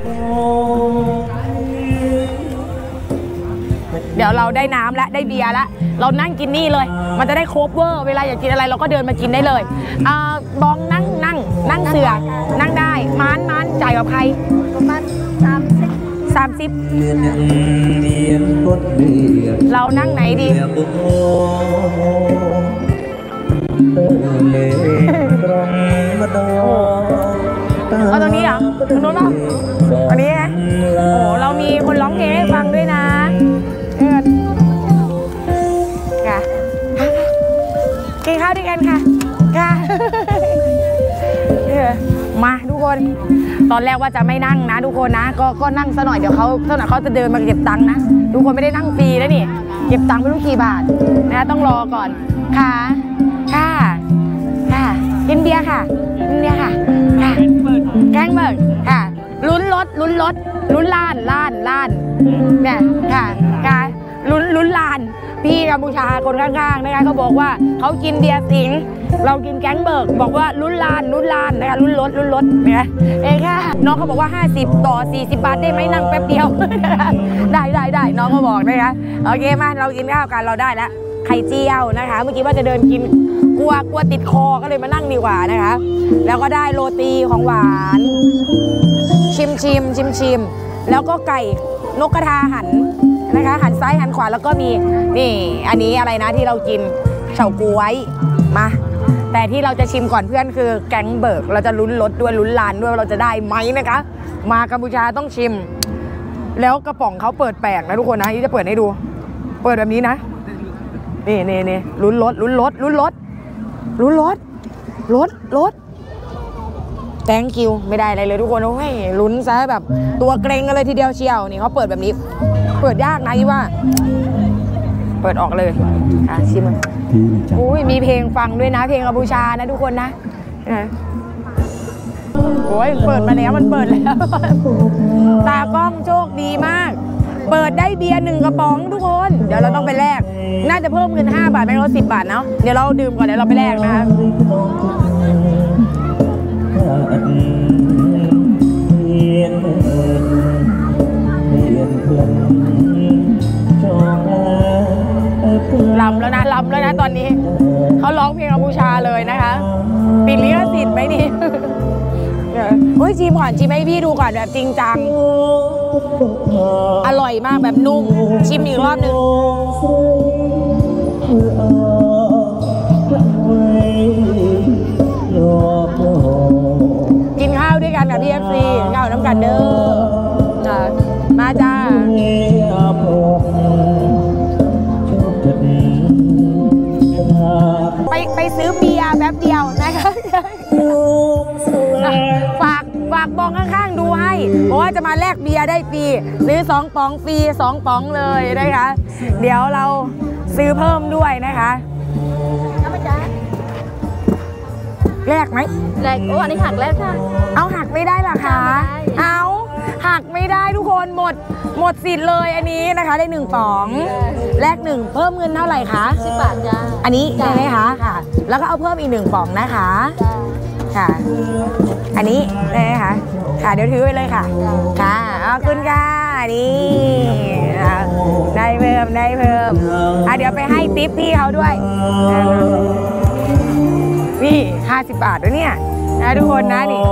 S1: เดี๋ยวเราได้น้ำและได้เบียร์แล้วเรานั่งกินนี่เลยมันจะได้โคเวอร์เวลาอยากกินอะไรเราก็เดินมากินได้เลยอ่าบองนั่งนั่งนั่งเสือนั่งได้ม้านม้านจ่ายกับใครประมาณสามสิบสามสิบเรานั่งไหนดีเอาตรงนี้เหรอตรงนู้นเหรออันนี้นะโอ้เรามีคนร้องเพลงให้ฟังด้วยนะค่ะกินข้าวด้วยกันค่ะค่ะมาทุกคนตอนแรกว่าจะไม่นั่งนะทุกคนนะก็ก็นั่งซะหน่อยเดี๋ยวเขาซะหน่อยเขาจะเดินมาเก็บตังค์นะทุกคนไม่ได้นั่งฟรีแล้วนี่เก็บตังค์ไม่รู้กี่บาทนะต้องรอก่อนค่ะค่ะค่ะกินเบียร์ค่ะกินเบียร์ค่ะค่ะแกงเบิร์กค่ะลุ้นรถลุ้นรถลุ้นล้านล้านล้านเนี่ยค่ะค่ะลุ้นลุ้นล้านพี่กัมพูชาคนข้างๆนะคะเขาบอกว่าเขากินเบียร์สิงเรากินแก๊งเบิร์กบอกว่าลุ้นล้านลุ้นล้านนะคะลุ้นรถลุ้นรถเนี่ยเองค่ะน้องเขาบอกว่าห้าสิบต่อสี่สิบบาทได้ไหมนั่งแป๊บเดียวได้ได้ได้น้องเขาบอกนะคะโอเคมาเรากินข้าวกันเราได้แล้วไข่เจียวนะคะเมื่อกี้ว่าจะเดินกินกลัวกลัวติดคอก็เลยมานั่งดีกว่านะคะแล้วก็ได้โรตีของหวานชิมชิมชิมชิมแล้วก็ไก่นกกระทาหั่นนะคะหันซ้ายหันขวาแล้วก็มีนี่อันนี้อะไรนะที่เรากินเฉาก๊วยมาแต่ที่เราจะชิมก่อนเพื่อนคือแก๊งเบิร์กเราจะลุ้นรถด้วยลุ้นลานด้วยเราจะได้ไหมนะคะมากัมพูชาต้องชิมแล้วกระป๋องเขาเปิดแปลกนะทุกคนนะที่จะเปิดให้ดูเปิดแบบนี้นะนี่นี่นี่ลุ้นรถลุ้นรถลุ้นรถลุ้นรถรถรถแตงคิวไม่ได้อะไรเลยทุกคนโอ้ยลุ้นซะแบบตัวเกรงกันเลยทีเดียวเชียวนี่เขาเปิดแบบนี้เปิดยากนะยี่ว่าเปิดออกเลยอ่ะชิมอุ้ยมีเพลงฟังด้วยนะเพลงกัมพูชานะทุกคนนะโอ้ยเปิดมาแล้วมันเปิดแล้วตากล้องโชคดีมากเปิดได้เบียร์หนึ่งกระป๋องทุกคนเดี๋ยวเราต้องไปแลกน่าจะเพิ่มเงินห้าบาทไม่ลดสิบบาทเนาะเดี๋ยวเราดื่มก่อนเดี๋ยวเราไปแลกนะคะลำแล้วนะลำแล้วนะตอนนี้เขาร้องเพลงกัมพูชาเลยนะคะปิดลิขสิทธิ์ไหมนี่เฮ้ยชิมก่อนชิมให้พี่ดูก่อนแบบจริงจังอร่อยมากแบบนุ่มชิมอีกรอบนึงกินข้าวด้วยกันกับพี่เอฟซีข้าวน้ำกันเด้อมาจ้าไปไปซื้อเบียร์แป๊บเดียวนะคะฝากฝากบองข้างๆดูให้เพราะว่าจะมาแลกเบียร์ได้ฟรีซื้อสองป๋องฟรีสองป๋องเลยนะคะเดี๋ยวเราซื้อเพิ่มด้วยนะคะแลกไหม
S2: แรกโอ้อันนี้หักแล้วค่ะ
S1: เอาหักไม่ได้หรอคะเอาหักไม่ได้ทุกคนหมดหมดสิทธิ์เลยอันนี้นะคะได้หนึ่งป๋องแลกหนึ่งเพิ่มเงินเท่าไหร่คะ
S2: สิบบาทจ้า
S1: อันนี้ใช่ไหมคะค่ะแล้วก็เอาเพิ่มอีกหนึ่งป๋องนะคะค่ะอันนี้ได้ไหมคะค่ะเดี๋ยวถือไว้เลยค่ะค่ะเอาคุณค่ะนี่ได้เพิ่มได้เพิ่มอ่ะเดี๋ยวไปให้ทิปพี่เขาด้วยนี่ห้าสิบบาทด้วยเนี่ยนะทุกคนนะนี่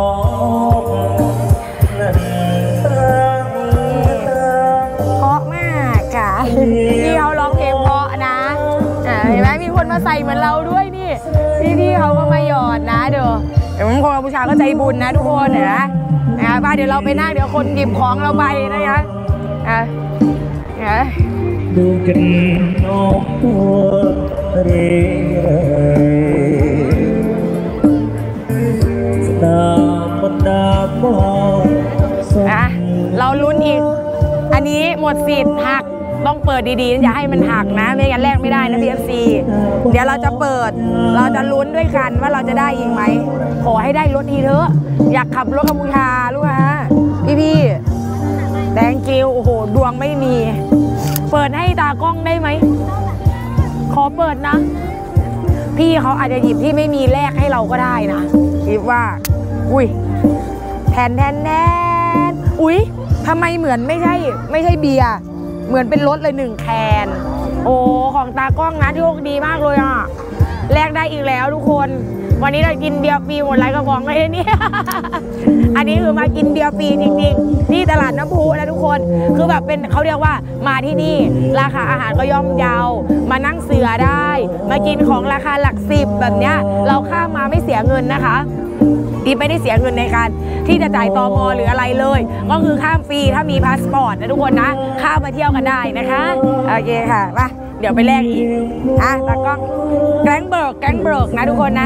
S1: เพราะมากค่ะพี่เขาร้องเพลงเพราะนะเห็นไหมมีคนมาใส่เหมือนเราด้วยนี่พี่พี่เขาก็มาหยอดนะเดี๋ยวเดี๋ยวคนกัมพูชาก็ใจบุญนะทุกคนเห็นไหมนะป้าเดี๋ยวเราไปนั่งเดี๋ยวคนหยิบของเราไปนะคะอ่ะดูกันนกตัวเรีอ่ะเราลุ้นอีกอันนี้หมดสิทธิ์หักต้องเปิดดีๆอย่าให้มันหักนะไม่งั้นแลกไม่ได้นะ พี เอฟ ซี เดี๋ยวเราจะเปิดเราจะลุ้นด้วยกันว่าเราจะได้อีกไหมขอให้ได้รถทีเถอะอยากขับรถกัมพูชาลูกฮะพี่ๆแตงกิวโอ้โหดวงไม่มีเปิดให้ตากล้องได้ไหมขอเปิดนะพี่เขาอาจจะหยิบที่ไม่มีแลกให้เราก็ได้นะคิดว่าอุ้ยแทนแทนแทนอุ้ยทำไมเหมือนไม่ใช่ไม่ใช่เบียร์เหมือนเป็นรถเลยหนึ่งแคนโอ้ของตากล้องนะโชคดีมากเลยอ่ะแลกได้อีกแล้วทุกคนวันนี้เรากินเบียร์ฟรีหมดไรกระป๋องเลยเนี่ยอันนี้คือมากินเบียร์ฟรีจริงๆที่ตลาดน้ำพุนะทุกคนคือแบบเป็นเขาเรียกว่ามาที่นี่ราคาอาหารก็ย่อมเยามานั่งเสือได้มากินของราคาหลักสิบแบบเนี้ยเราข้ามมาไม่เสียเงินนะคะที่ไม่ได้เสียเงินในการที่จะจ่ายตม.หรืออะไรเลยก็คือข้ามฟรีถ้ามีพาสปอร์ตนะทุกคนนะข้ามมาเที่ยวกันได้นะคะโอเคค่ะไปเดี๋ยวไปแลกอีกอ่ะตากล้องแก๊งเบิร์กแก๊งเบิร์กนะทุกคนนะ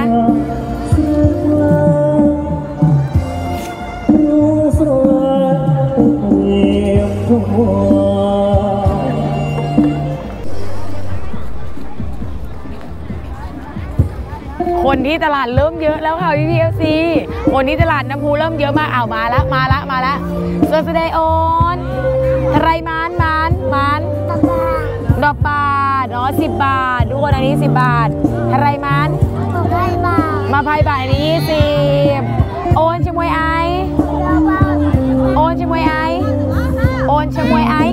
S1: คนที่ตลาดเริ่มเยอะแล้วค่ะพี่พีเอฟซีคนที่ตลาดน้ำพุเริ่มเยอะมากเอามาละมาละมาละสวัสดีโอนไรมานมานมานดอกบาทอ๋อสิบบาททุกคนอันนี้สิบบาทไรมานมาไพ่บาทอันนี้ยี่สิบโอนชมวยไอโอนชมวยไอโอนชมวยไอ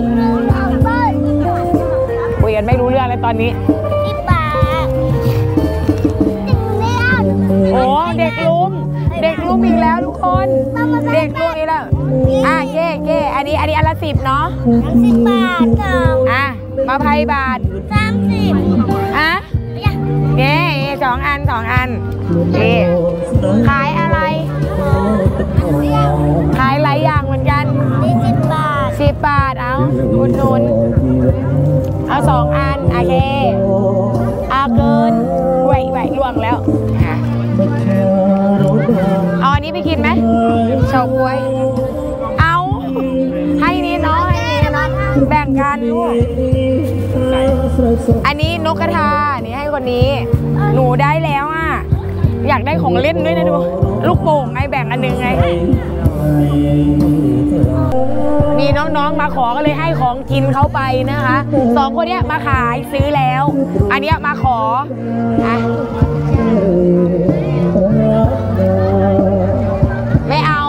S1: คุยกันไม่รู้เรื่องเลยตอนนี้โอ้เด็กลุมเด็กลุมอีกแล้วทุกคนเด็กลุมอีกแล้วอ่ะเก้เก้อันนี้อันนี้อันละสิบเนาะสิบบาทอ่ะมาไพ่บาทสามสิบอ่ะเก้สองอันสองอันเก้ขายอะไรขายหลายอย่างเหมือนกันสิบบาทสิบบาทเอาอุดหนุนเอาสองอันโอเคอาเกินไหวไหวล่วงแล้วเอาอันนี้ไปกินไหมเฉาก๊วยเอาให้นี่เนาะให้นี่เนาะแบ่งกันลูกอันนี้นกกระทานี่ให้คนนี้หนูได้แล้วอ่ะอยากได้ของเล่นด้วยนะดูลูกโป่งไงแบ่งอันนึงไงมีมีน้องๆมาขอก็เลยให้ของกินเขาไปนะคะสองคนเนี้ยมาขายซื้อแล้ว อันเนี้ยมาขออ่ะไม่เอา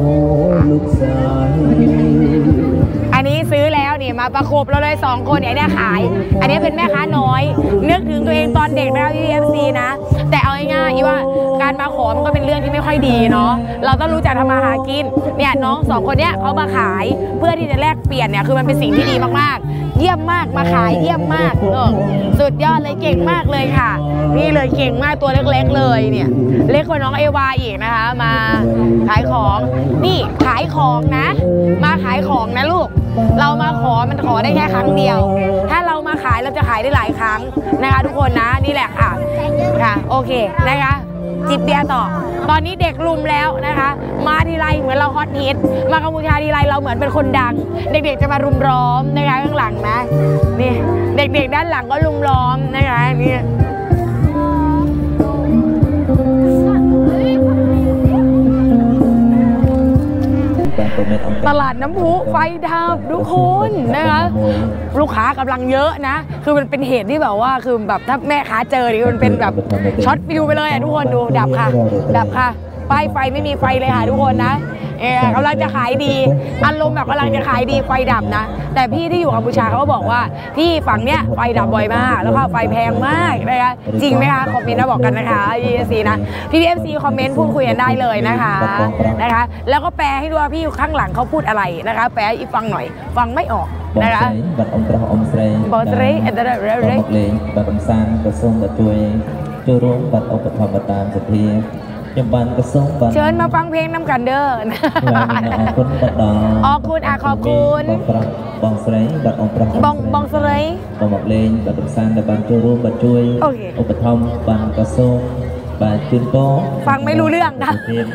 S1: อันนี้ซื้อแล้วนี่มาประกบเราเลยสองคนเนี่ยเนี่ยขายอันนี้เป็นแม่ค้าน้อยนึกถึงตัวเองตอนเด็กนะพี่เอฟซีนะแต่เอาง่ายๆว่าการมาขอมันก็เป็นเรื่องที่ไม่ค่อยดีเนาะเราต้องรู้จักทำมาหากินเนี่ยน้องสองคนเนี้ยเขามาขายเพื่อที่จะแลกเปลี่ยนเนี่ยคือมันเป็นสิ่งที่ดีมากๆเยี่ยมมากมาขายเยี่ยมมากเออสุดยอดเลยเก่งมากเลยค่ะนี่เลยเก่งมากตัวเล็กๆเลยเนี่ยเล็กกว่าน้องเอวาอีกนะคะมาขายของนี่ขายของนะมาขายของนะลูกเรามาขอมันขอได้แค่ครั้งเดียวถ้าเรามาขายเราจะขายได้หลายครั้งนะคะทุกคนนะนี่แหละค่ะค่ะโอเคนะคะจิบเบียร์ต่อตอนนี้เด็กลุมแล้วนะคะมาทีไรเหมือนเราฮอตฮิตมากัมพูชาทีไรเราเหมือนเป็นคนดังเด็กๆจะมารุมล้อมนะคะข้างหลังนะนี่เด็กๆด้านหลังก็รุมล้อมนะคะนี่ตลาดน้ำพุไฟดับทุกคนนะคะลูกค้ากำลังเยอะนะคือมันเป็นเหตุที่แบบว่าคือแบบถ้าแม่ค้าเจอนี่มันเป็นแบบช็อตฟิวไปเลยอ่ะทุกคนดูดับค่ะดับค่ะป้ายไฟไม่มีไฟเลยค่ะทุกคนนะเออกำลังจะขายดีอารมณ์แบบกำลังจะขายดีไฟดับนะแต่พี่ที่อยู่กัมพูชาเขาบอกว่าที่ฝั่งเนี้ยไฟดับบ่อยมากแล้วก็ไฟแพงมากนะคะจริงไหมคะคอมเมนต์มาบอกกันนะคะพี่เอฟซีนะพี่เอฟซีคอมเมนต์พูดคุยกันได้เลยนะคะนะคะแล้วก็แปลให้ดูว่าพี่ข้างหลังเขาพูดอะไรนะคะแปลให้อีกฟังหน่อยฟังไม่ออกนะคะบัดอมตรอมเสยบอสเรย์อันเดอร์เรย์เลงบัดอมซานกระทรวงบัดช่วยจูร่วมบัดอปทบัดตามสเพียเชิญมาฟังเพลงน้ำกันเด้อขอบคุณอ่ะขอบคุณบองสไลบัดองประบองบองสไลบองบอกเลงบัดซานแต่บันจูรูบัดช่วยอุปธรรมบันกระทรวงบัดจุนโตฟังไม่รู้เรื่องนะ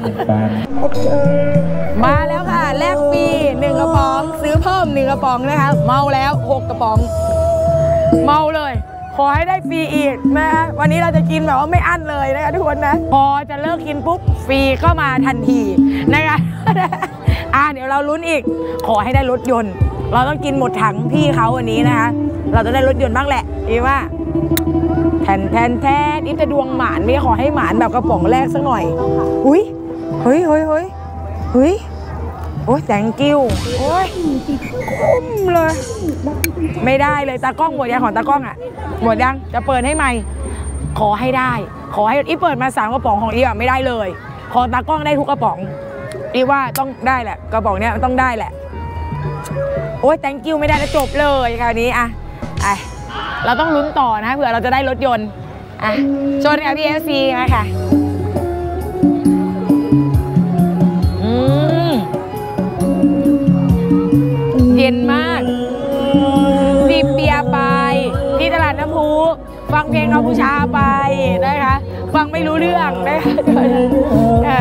S1: มาแล้วค่ะแลกฟรีหนึ่งกระป๋องซื้อเพิ่มหนึ่งกระป๋องนะคะเมาแล้วหกกระป๋องเมาเลยขอให้ได้ฟรีอีกนะวันนี้เราจะกินแบบว่าไม่อั้นเลยนะคะทุกคนนะพอจะเลิกกินปุ๊บฟรีเข้ามาทันทีนะคะอ่าเดี๋ยวเราลุ้นอีกขอให้ได้รถยนต์เราต้องกินหมดถังพี่เขาวันนี้นะคะเราจะได้รถยนต์บ้างแหละอีว่าแทนแทนแทนอีจะดวงหมานไม่ขอให้หมานแบบกระป๋องแรกสักหน่อยอุ้ยเฮ้ยเฮ้ยเฮ้ยเฮ้ยโอ้ยแตงกิ้วโอ้ยคุ้มเลยไม่ได้เลยตากล้องหมดยังของตากล้องอ่ะหมดยังจะเปิดให้ใหม่ขอให้ได้ขอให้อีเปิดมาสามกระป๋องของอีอ่ะไม่ได้เลยขอตากล้องได้ทุกกระป๋องอีว่าต้องได้แหละกระป๋องเนี้ยต้องได้แหละโอ้ยแตงกิ้วไม่ได้แล้วจบเลยคราวนี้อ่ะไอเราต้องลุ้นต่อนะเผื่อเราจะได้รถยนต์อ่ะชนกับพี่เอฟซีมาค่ะเย็นมากจิบเบียร์ไปที่ตลาดน้ำพุฟังเพลงกัมพูชาไปนะคะฟังไม่รู้เรื่องนะคะ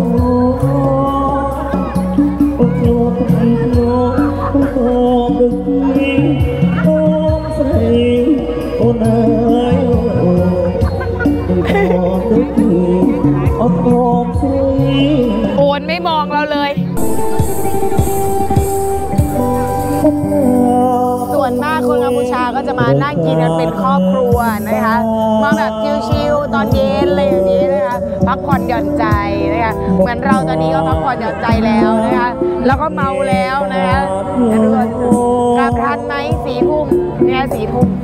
S1: โอนไม่มองเราเลยส่วนมากคนกัมพูชาก็จะมานั่งกินกันเป็นครอบครัวนะคะมาแบบชิลๆตอนเย็นอะไรอย่างนี้นะคะพักผ่อนหย่อนใจนะคะเหมือนเราตอนนี้ก็พักผ่อนหย่อนใจแล้วนะคะแล้วก็เมาแล้วนะคะดูกลับทันไหมสี่ทุ่มเนี่ยสี่ทุ่ม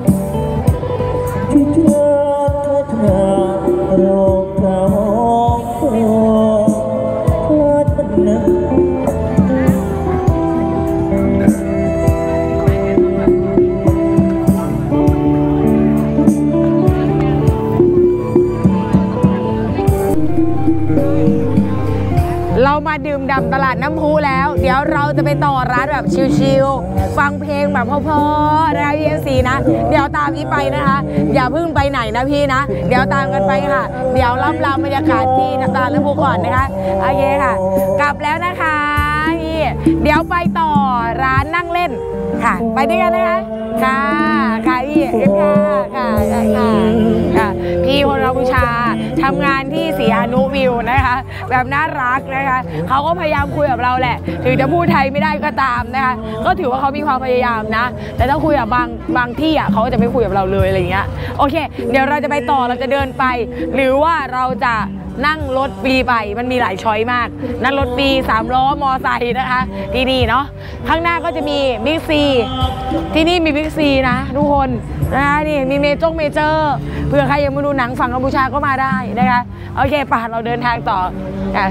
S1: เรามาดื่มด่ำตลาดน้ำพุแล้วเดี๋ยวเราจะไปต่อร้านแบบชิลๆฟังเพลงแบบเพราะๆนะคะพี่เอฟซีนะเดี๋ยวตามพี่ไปนะคะอย่าเพิ่งไปไหนนะพี่นะเดี๋ยวตามกันไปค่ะเดี๋ยวรับรางบรรยากาศที่ตลาดน้ำพุก่อนนะคะโอเคค่ะกลับแล้วนะคะพี่เดี๋ยวไปต่อร้านนั่งเล่นค่ะ ไปด้วยกันนะคะค่ะค่ะพี่เอ็มค่ะค่ะค่ะค่ะพี่คนกัมพูชาทำงานที่ศรีหนุวิวนะคะแบบน่ารักนะคะเขาก็พยายามคุยกับเราแหละถึงจะพูดไทยไม่ได้ก็ตามนะคะก็ถือว่าเขามีความพยายามนะแต่ถ้าคุยกับบางบางที่อ่ะเขาจะไม่คุยกับเราเลยอะไรอย่างเงี้ยโอเคเดี๋ยวเราจะไปต่อเราจะเดินไปหรือว่าเราจะนั่งรถฟรีไปมันมีหลายช้อยมากนั่งรถฟรีสามล้อมอไซค์นะคะที่นี่เนาะข้างหน้าก็จะมีบิ๊กซีที่นี่มีบิ๊กซีนะทุกคนนะคะนี่มีเมจงเมเจอร์เผื่อใครยังมาดูหนังฝั่งกัมพูชาก็มาได้นะคะโอเคป่ะเราเดินทางต่อค่ะ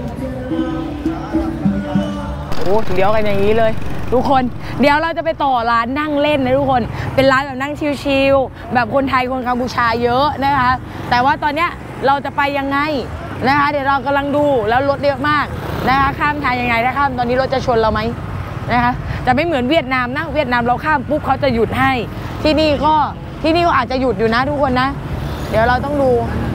S1: โอ้เดี๋ยวกันอย่างนี้เลยทุกคนเดี๋ยวเราจะไปต่อร้านนั่งเล่นนะทุกคนเป็นร้านแบบนั่งชิลๆแบบคนไทยคนกัมพูชาเยอะนะคะแต่ว่าตอนเนี้ยเราจะไปยังไงนะคะเดี๋ยวเรากำลังดูแล้วรถเยอะมากนะคะข้ามทางยังไงถ้าข้ามตอนนี้รถจะชนเราไหมนะคะจะไม่เหมือนเวียดนามนะเวียดนามเราข้ามปุ๊บเขาจะหยุดให้ที่นี่ก็ที่นี่ก็อาจจะหยุดอยู่นะทุกคนนะเดี๋ยวเราต้องดู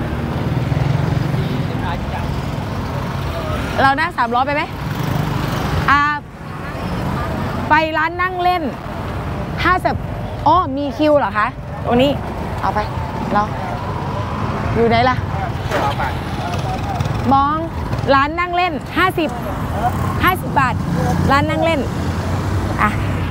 S1: เรานั่งสามล้อไปไหมอ่าไปร้านนั่งเล่นห้าสิบอ๋อมีคิวเหรอคะตรงนี้เอาไปเราอยู่ไหนล่ะมองร้านนั่งเล่นห้าสิบ ห้าสิบบาทร้านนั่งเล่นอ่ะ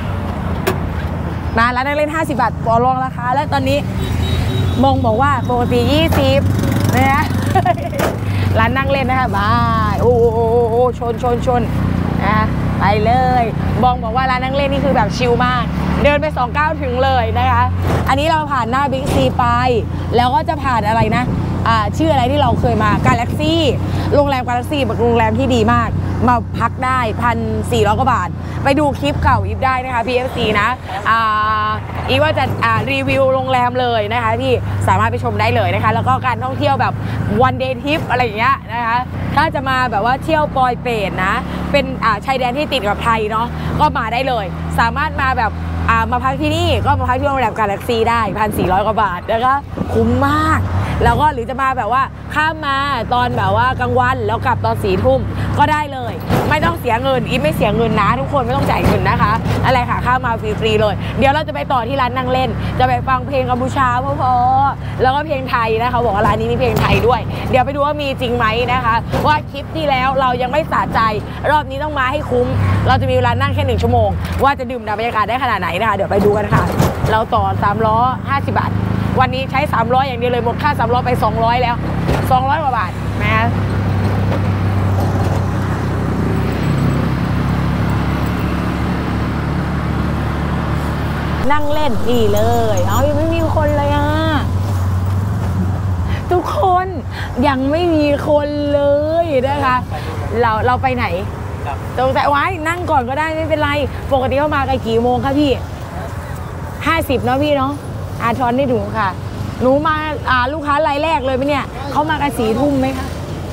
S1: มาร้านนั่งเล่นห้าสิบบาทต่อรองราคาแล้วตอนนี้มงบอกว่าปกติยี่สิบนะฮะ ร้านนั่งเล่นนะคะบายโอ้โอ้โอ้ชนชนชนนะไปเลยบองบอกว่าร้านนั่งเล่นนี่คือแบบชิลมากเดินไปสองก้าวถึงเลยนะคะอันนี้เราผ่านหน้าบิ๊กซีไปแล้วก็จะผ่านอะไรนะอ่าชื่ออะไรที่เราเคยมากาแล็กซี่โรงแรมกาแล็กซี่เป็นโรงแรมที่ดีมากมาพักได้พันสี่ร้อยกว่าบาทไปดูคลิปเก่าอีฟได้นะคะ พี เอฟ ซี นะอ่าอีฟว่าจะอ่ารีวิวโรงแรมเลยนะคะที่สามารถไปชมได้เลยนะคะแล้วก็การท่องเที่ยวแบบวันเดย์ทริปอะไรอย่างเงี้ยนะคะถ้าจะมาแบบว่าเที่ยวปอยเปตนะเป็นอ่าชายแดนที่ติดกับไทยเนาะก็มาได้เลยสามารถมาแบบอ่ามาพักที่นี่ก็มาพักที่โรงแรมกาแล็กซี่ได้พันสี่ร้อยกว่าบาทนะคะคุ้มมากแล้วก็หรือจะมาแบบว่าข้ามมาตอนแบบว่ากลางวันแล้วกลับตอนสี่ทุ่มก็ได้เลยไม่ต้องเสียเงินอีฟไม่เสียเงินนะทุกคนไม่ต้องจ่ายเงินนะคะอะไรค่ะข้ามมาฟรีๆเลยเดี๋ยวเราจะไปต่อที่ร้านนั่งเล่นจะไปฟังเพลงกัมพูชาพอๆแล้วก็เพลงไทยนะคะบอกว่าร้านนี้มีเพลงไทยด้วยเดี๋ยวไปดูว่ามีจริงไหมนะคะว่าคลิปที่แล้วเรายังไม่สะใจรอบนี้ต้องมาให้คุ้มเราจะมีเวลานั่งแค่หนึ่งชั่วโมงว่าจะดื่มด่ำบรรยากาศได้ขนาดไหนนะคะเดี๋ยวไปดูกันค่ะเราต่อสามล้อห้าสิบบาทวันนี้ใช้สามร้อยอย่างเดียวเลยหมดค่าสามร้อยไปสองร้อยแล้วสองร้อยกว่าบาทนะนั่งเล่นดีเลยเอายังไม่มีคนเลยอ่ะทุกคนยังไม่มีคนเลยนะคะเราเราไปไหนตรงแต่ไว้นั่งก่อนก็ได้ไม่เป็นไรปกติเขามากันกี่โมงคะพี่ห้าสิบเนาะพี่เนาะอาทอนได้ถูกค่ะหนูมาอ่าลูกค้ารายแรกเลยไหมเนี่ยเขามากันสี่ทุ่มไหมคะ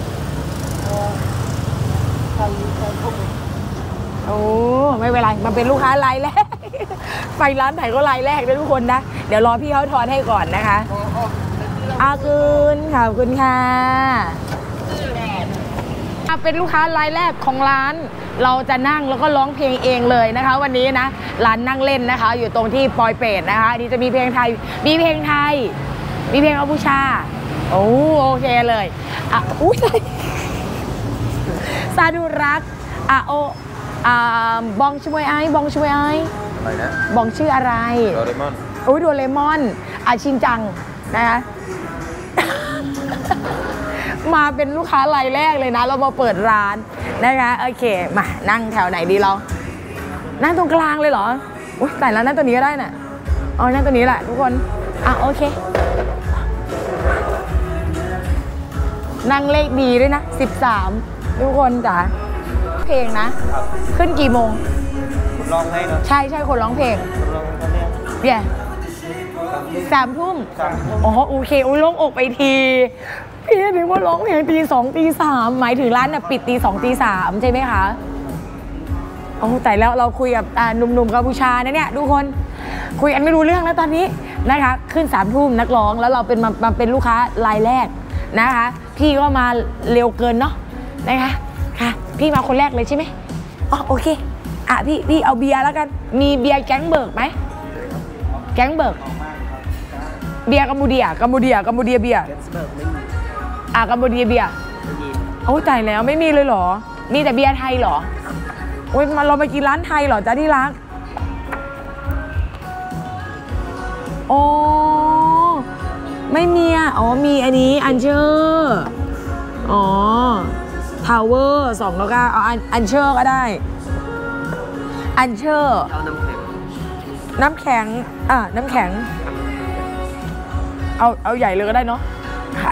S1: โอ้ไม่เป็นไรมันเป็นลูกค้ารายแรกไปร้านไหนก็รายแรกด้วยทุกคนนะเดี๋ยวรอพี่เขาทอนให้ก่อนนะคะอาคืนขอบคุณค่ะเป็นลูกค้ารายแรกของร้านเราจะนั่งแล้วก็ร้องเพลงเองเลยนะคะวันนี้นะร้านนั่งเล่นนะคะอยู่ตรงที่ปอยเปตนะคะนี่จะมีเพลงไทยมีเพลงไทยมีเพลงกัมพูชาโอ้โอเคเลยอ่ะอุ้ยซาดูรักอ่ะโออ่าบองช่วยไอ้บองช่วยไอ้อะไรนะบองชื่ออะไรโดเรมอนอุ้ยโดเรมอนอาชินจังนะคะมาเป็นลูกค้ารายแรกเลยนะเรามาเปิดร้านนะคะโอเคมานั่งแถวไหนดีเรานั่งตรงกลางเลยเหรออุ้ยแต่แล้วนั่งตัวนี้ก็ได้น่ะอ๋อนั่งตัวนี้แหละทุกคนอ่ะโอเคนั่งเลขดีด้วยนะสิบสามทุกคนจ๋าเพลงนะขึ้นกี่โมงคนร้องให้เนาะใช่ใช่คนร้องเพลงเดี๋ยวสามทุ่มอ๋อโอเคอุ้ยโล่งอกไปทีพี่นึกว่าร้องเพลงตีสองตีสามหมายถึงร้านน่ะปิดตีสองตีสามใช่ไหมคะโอ้แต่แล้วเราคุยกับหนุ่มๆกัมพูชานะเนี่ยทุกคนคุยกันไม่รู้เรื่องแล้วตอนนี้นะคะขึ้นสามทุ่มนักร้องแล้วเราเป็นมาเป็นลูกค้ารายแรกนะคะพี่ก็มาเร็วเกินเนาะนะคะค่ะพี่มาคนแรกเลยใช่ไหมอ๋อโอเคอ่ะพี่พี่เอาเบียร์แล้วกันมีเบียร์แก๊งเบิร์กไหมแก๊งเบิร์กเบียร์กัมพูเดียกัมพูเดียกัมพูเดียเบียร์อ่ะกัมพูเดียเบียร์โอ้ใจแล้วไม่มีเลยเหรอมีแต่เบียร์ไทยเหรอโอ้ยมาเราไปกินร้านไทยเหรอจ้าที่รักโอ้ไม่มีอ่ะอ๋อมีอันนี้อันเชอร์อ๋อทาวเวอร์สองแล้วก็เอาอันเชอร์ก็ได้อันเชอร์น้ำแข็งอ่ะน้ำแข็งเอาเอาใหญ่เลยก็ได้เนาะค่ะ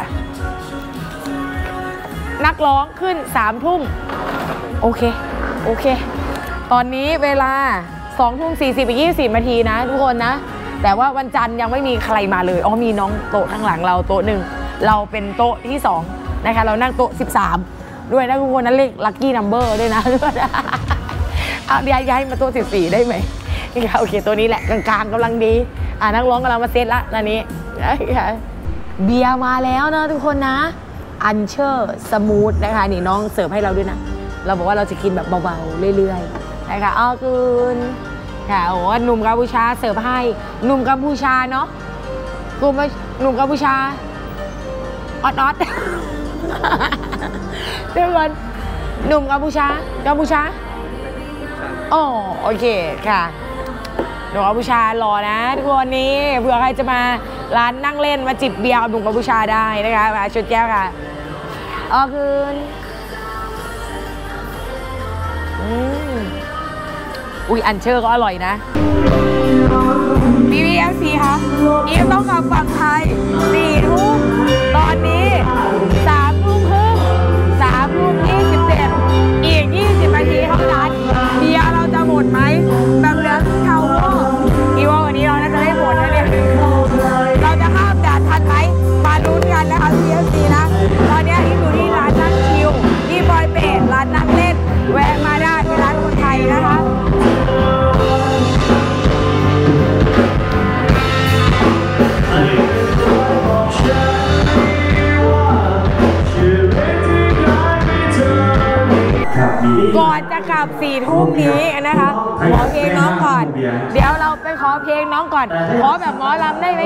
S1: นักร้องขึ้นสามทุ่มโอเคโอเคตอนนี้เวลาสองทุ่มสี่สิบไปยี่สิบนาทีนะทุกคนนะแต่ว่าวันจันทร์ยังไม่มีใครมาเลยอ๋อมีน้องโต๊ะข้างหลังเราโต๊ะหนึ่งเราเป็นโต๊ะที่สองนะคะเรานั่งโต๊ะสิบสามด้วยนะทุกคนนั้นเลขลัคกี้นัมเบอร์ด้วยนะเอาย้ายย้ายมาโต๊ะสิบสี่ได้ไหมโอเคตัวนี้แหละกลางๆกำลังดีอ่านักร้องกำลังมาเซตละตอนนี้เบียร์มาแล้วนะทุกคนนะอันเชอร์สมูทนะคะนี่น้องเสิร์ฟให้เราด้วยนะเราบอกว่าเราจะกินแบบเบาๆเรื่อยๆนะคะอ๋อคืนค่ะโอ้หนุ่มกัมพูชาเสิร์ฟให้หนุ่มกัมพูชาเนาะกลุ่มหนุ่มกัมพูชาออดออดเดี๋ยวก่อนหนุ่มกัมพูชากัมพูชาอ๋อโอเคค่ะหนุ่มกัมพูชารอนะทุกคนนี้เผื่อใครจะมาร้านนั่งเล่นมาจิบเบียร์กับหนุ่มกัมพูชาได้นะคะมาชดแก้วค่ะอ๋อคืนอืมอุ้ยอันเชอร์ก็อร่อยนะ บี บี เอฟ ซี ครับอีฟต้องกลับฝั่งไทยสี่ทุ่มตอนนี้สามทุ่มครึ่งสามทุ่มยี่สิบเจ็ดอีกยี่สิบนาทีเท่านั้นเบียร์เราจะหมดไหมแบบเหลือเท่าก็อีว่าวันนี้เราน่าจะได้หมดนะเนี่ยเราจะข้ามด่านทันไหมมาลุ้นกันนะคะ บี บี เอฟ ซี นะตอนนี้อีฟอยู่ที่ร้านนั่งชิลที่บอยเบสร้านนั่งเล่นแวะมาได้เป็นร้านคนไทยนะคะก่อนจะกลับสี่ทุ่มนี้นะคะขอเพลงน้องก่อนเดี๋ยวเราไปขอเพลงน้องก่อนขอแบบหมอลำได้ไหม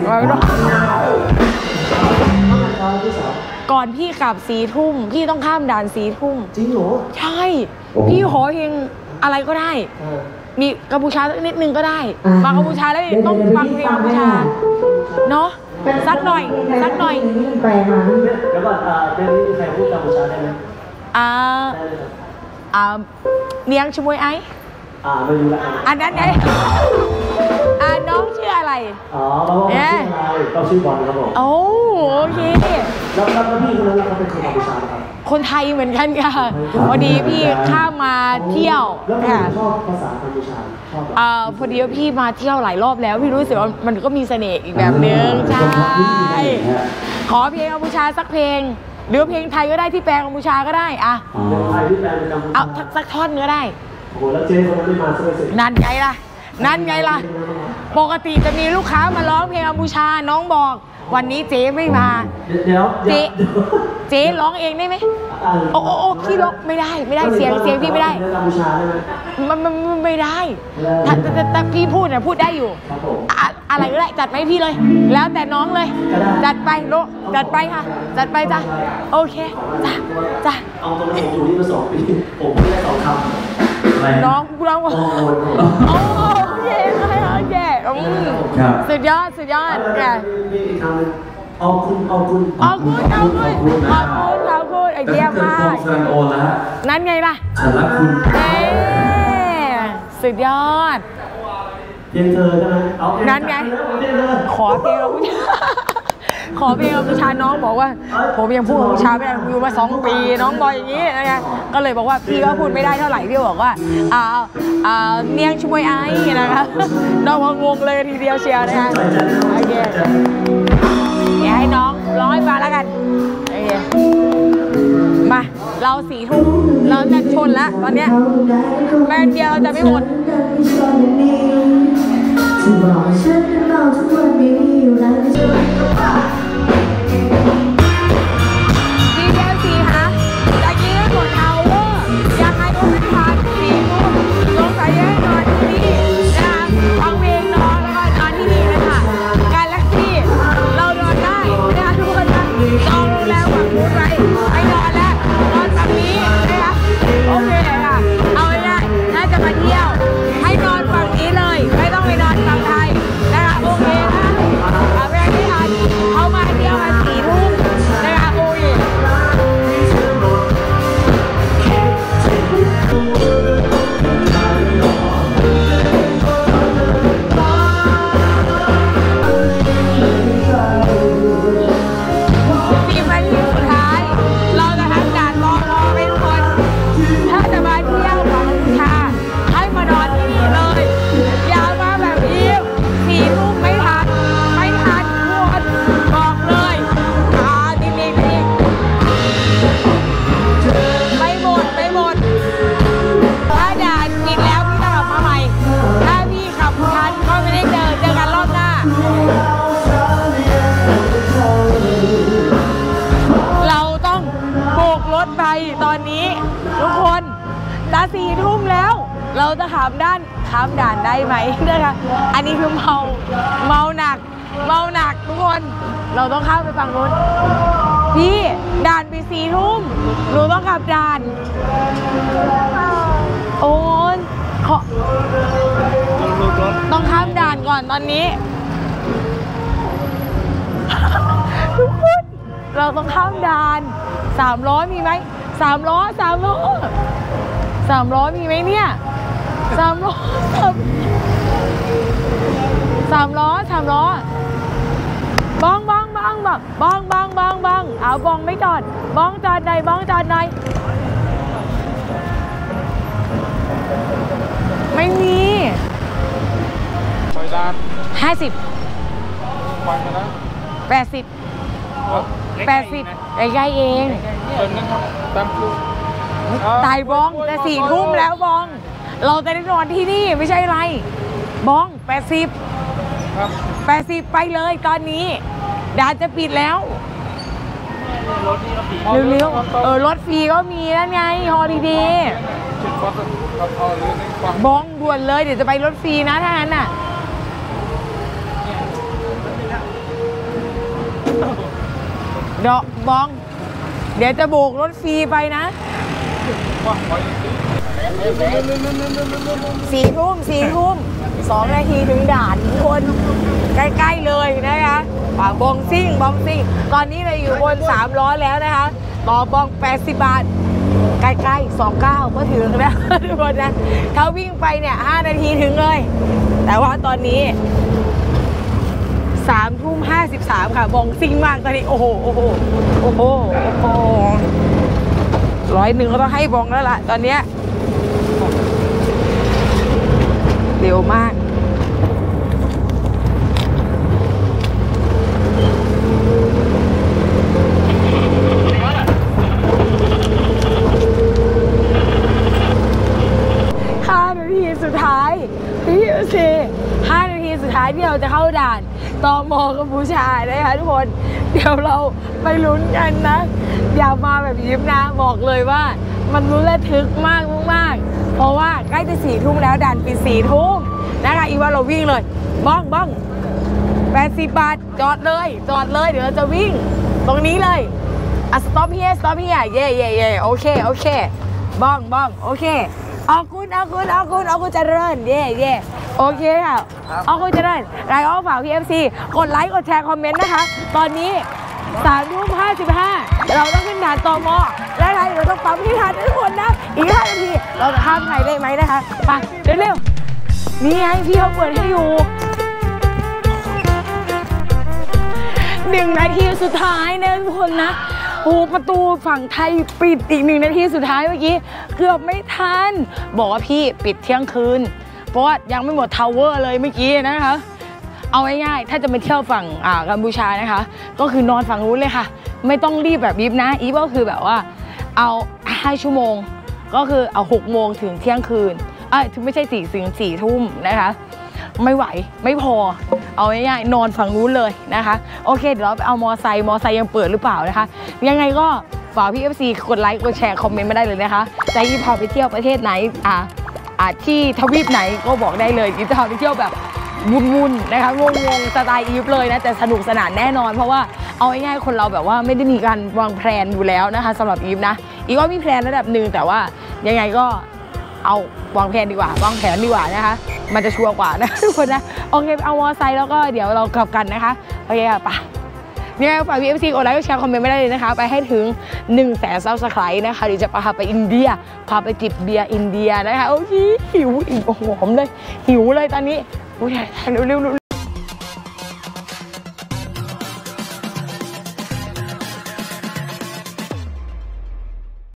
S1: ก่อนพี่กลับสี่ทุ่มพี่ต้องข้ามด่านสี่ทุ่มจริงเหรอใช่พี่ขอเพลงอะไรก็ได้มีกัมพูชานิดนึงก็ได้ฟังกัมพูชาแล้วต้องฟังเพลงกัมพูชาเนาะสักหน่อยสักหน่อยแปลมาแล้วก็เรื่องนี้ใครพูดกัมพูชาได้ไหมอ่าอ่าเนียงชมวยไออ่าไม่รู้ละอันนั้นไงอ่าน้องชื่ออะไรอ๋อเนี่ยต้องชื่อบอลครับผมโอ้โอเคแล้วแล้วพี่คนนั้นเขาเป็นคนกัมพูชาครับคนไทยเหมือนกันค่ะพอดีพี่ข้ามมาเที่ยวค่ะชอบภาษากัมพูชาชอบอ่าพอดีว่าพี่มาเที่ยวหลายรอบแล้วพี่รู้สึกว่ามันก็มีเสน่ห์อีกแบบนึงใช่ขอเพลงกัมพูชาสักเพลงหรือเพลงไทยก็ได้ที่แปลกัมพูชาก็ได้อะไทยที่แปลเป็นกัมพูชาเอาสักท่อนก็ได้โอ้โหแล้วเจ๊คนนั้นไม่มาช่วยสินั่นไงล่ะนั่นไงล่ะปกติจะมีลูกค้ามาร้องเพลงกัมพูชาน้องบอกวันนี้เจ๊ไม่มาเดี๋ยวเจ๊เจ๊ร้องเองได้ไหมโอ้โอ้พี่ร้องไม่ได้ไม่ได้เสียงเสียงพี่ไม่ได้มันมันไม่ได้ถ้าแต่พี่พูดเนี่ยพูดได้อยู่อะไรก็ได้จัดไปพี่เลยแล้วแต่น้องเลยจัดไปโลจัดไปค่ะจัดไปจ้ะโอเคจ้ะจ้ะเอาตรงนี้ผมอยู่ที่มาสองปีผมพูดได้สองคำน้องร้องว่าโอ้โอเคโอเคโอเคสุดยอดสุดยอดแกเอาคุณเอาคุณเอาคุณเอาคุณเอาคุณเอาคุณไอเดียมากนั่นไงล่ะฉันรักคุณเอ๊สุดยอดเพลงเธอใช่ไหมเอานั่นไงขอเพลงกัมพูชาขอเพลงกัมพูชาน้องบอกว่าผมยังพูดกัมพูชาไม่ได้อยู่มาสองปีน้องบอกอย่างนี้นะก็เลยบอกว่าพี่ก็พูดไม่ได้เท่าไหร่พี่บอกว่าอ่าอ่าเนียงช่วยไอ้นะคะน้องงงเลยทีเดียวเชียวนะคะโอเคเดี๋ยวให้น้องร้องให้ฟังแล้วกันโอเคมาเราสี่ทุ่มเราจะชนแล้วตอนเนี้ยแม่เดียวเราจะไม่หมดที่บอกฉันเป็นเมาทุกวันไม่มีอยู่แล้วจะช่วยกับว่าพี่แก้วสีคะตะกี้กดเอาเวอร์อยากให้โอเป็นพันสีทุกคนจะสี่ทุ่มแล้ว เราจะข้ามด้านข้ามด่านได้ไหมนะคะอันนี้คือเมาเมาหนักเมาหนักทุกคนเราต้องข้ามไปฝั่งนู้นพี่ด่านไปสี่ทุ่มหนูต้องขับด่านโอ้ยขอต้องข้ามด่านก่อนตอนนี้ทุกคนเราต้องข้ามด่านสามล้อมีไหมสามล้อสามล้อสามล้อมีไหมเนี่ยสามล้อสามล้อสามล้อบ้องบ้องบ้องบ้องบ้องบ้องบ้องบ้องเอาบ้องไม่จอดบ้องจอดไหนบ้องจอดไหนไม่มีห้าสิบแปดสิบแปดสิบใกล้ๆเองตายบ้องแต่สี่ทุ่มแล้วบ้องเราจะได้นอนที่นี่ไม่ใช่ไรบ้องแปดสิบแปดสิบไปเลยตอนนี้ด่านจะปิดแล้วเร็วๆเออรถฟรีก็มีแล้วไงฮอลิเดย์บ้องด่วนเลยเดี๋ยวจะไปรถฟรีนะท่านั้นน่ะเดาะบ้องเดี๋ยวจะโบกรถฟรีไปนะสี่ทุ่มสี่ทุ่มสองนาทีถึงด่านทุกคนใกล้ๆเลยนะคะป่าบองซิ่งบองซิ่งตอนนี้เราอยู่บนสามล้อแล้วนะคะต่อบองแปดสิบบาทใกล้ๆสองเก้าก็ถึงแล้วทุกคนนะถ้าวิ่งไปเนี่ยห้านาทีถึงเลยแต่ว่าตอนนี้สามทุ่มห้าสิบสามค่ะบองซิ่งมากตอนนี้โอ้โหโอ้โหโอ้โหโอ้โหร้อยหนึ่งก็ต้องให้บองแล้วล่ะตอนเนี้ยเร็วมากห้านาทีสุดท้ายพี่โอเคห้านาทีสุดท้ายที่เราจะเข้าด่านตม.กัมพูชานะคะทุกคนเดี๋ยวเราไปลุ้นกันนะอย่ามาแบบยิ้มนะบอกเลยว่ามันลุ้นระทึกมากมากเพราะว่าใกล้จะสี่ทุ่มแล้วด่านปิดสี่ทุ่มนะคะอีว่าเราวิ่งเลยบ้องบ้องแปดสิบบาทจอดเลยจอดเลยเดี๋ยวเราจะวิ่งตรงนี้เลยอ่ะ stop here stop here เย่เย่เย่โอเคโอเคบ้องบ้องโอเคเอาคุณเอาคุณเอาคุณเอาคุณเจริญเย่เย่โอเคค่ะเอาคุณเจริญรายอ้อฝาก พี เอฟ ซี กดไลค์กดแชร์คอมเมนต์นะคะตอนนี้สามทุ่มห้าสิบห้าเราต้องขึ้นด่านตม.และใครเราต้องปั๊มที่ทันทุกคนนะอีกห้านาทีเราจะข้ามไทยได้ไหมนะคะไปเร็วๆนี่ไงพี่เขาเปิดให้อยู่หนึ่งนาทีสุดท้ายนะทุกคนนะโอ้ประตูฝั่งไทยปิดอีกหนึ่งนาทีสุดท้ายเมื่อกี้เกือบไม่ทันบอกว่าพี่ปิดเที่ยงคืนเพราะว่ายังไม่หมดทาวเวอร์เลยเมื่อกี้นะคะเอาง่ายๆถ้าจะไปเที่ยวฝั่งอ่ากัมพูชานะคะก็คือนอนฝั่งนู้นเลยค่ะไม่ต้องรีบแบบอีฟนะอีฟก็คือแบบว่าเอาห้าชั่วโมงก็คือเอาหกโมงถึงเที่ยงคืนเอ้ยไม่ใช่สี่ถึงสี่ทุ่มนะคะไม่ไหวไม่พอเอาง่ายๆนอนฝั่งนู้นเลยนะคะโอเคเดี๋ยวเราไปเอามอไซค์มอไซค์ยังเปิดหรือเปล่านะคะยังไงก็ฝากพี่ เอฟ ซี กดไลค์กดแชร์คอมเมนต์มาได้เลยนะคะจะอีฟพาไปเที่ยวประเทศไหนอ่าอ่าที่ทวีปไหนก็บอกได้เลยอีฟจะพาไปเที่ยวแบบวุ่นๆนะคะงงๆสไตล์อีฟเลยนะแต่สนุกสนานแน่นอนเพราะว่าเอาง่ายๆคนเราแบบว่าไม่ได้มีการวางแผนอยู่แล้วนะคะสำหรับอีฟนะอีฟก็มีแผนระดับหนึ่งแต่ว่ายังไงก็เอาวางแผนดีกว่าวางแผนดีกว่านะคะมันจะชัวร์กว่านะทุกคนนะโอเคเอามอเตอร์ไซค์แล้วก็เดี๋ยวเรากลับกันนะคะโอเคค่ะไปเนี่ยฝาก พี เอฟ ซี กดไลค์กดแชร์คอมเมนต์ไม่ได้เลยนะคะไปให้ถึงหนึ่งแสนซับสไครต์นะคะเดี๋ยวจะพาไปอินเดียพาไปจิบเบียร์อินเดียนะคะโอ้ยหิวอีกโอ้โหหอมเลยหิวเลยตอนนี้อุ้ยเร็วๆ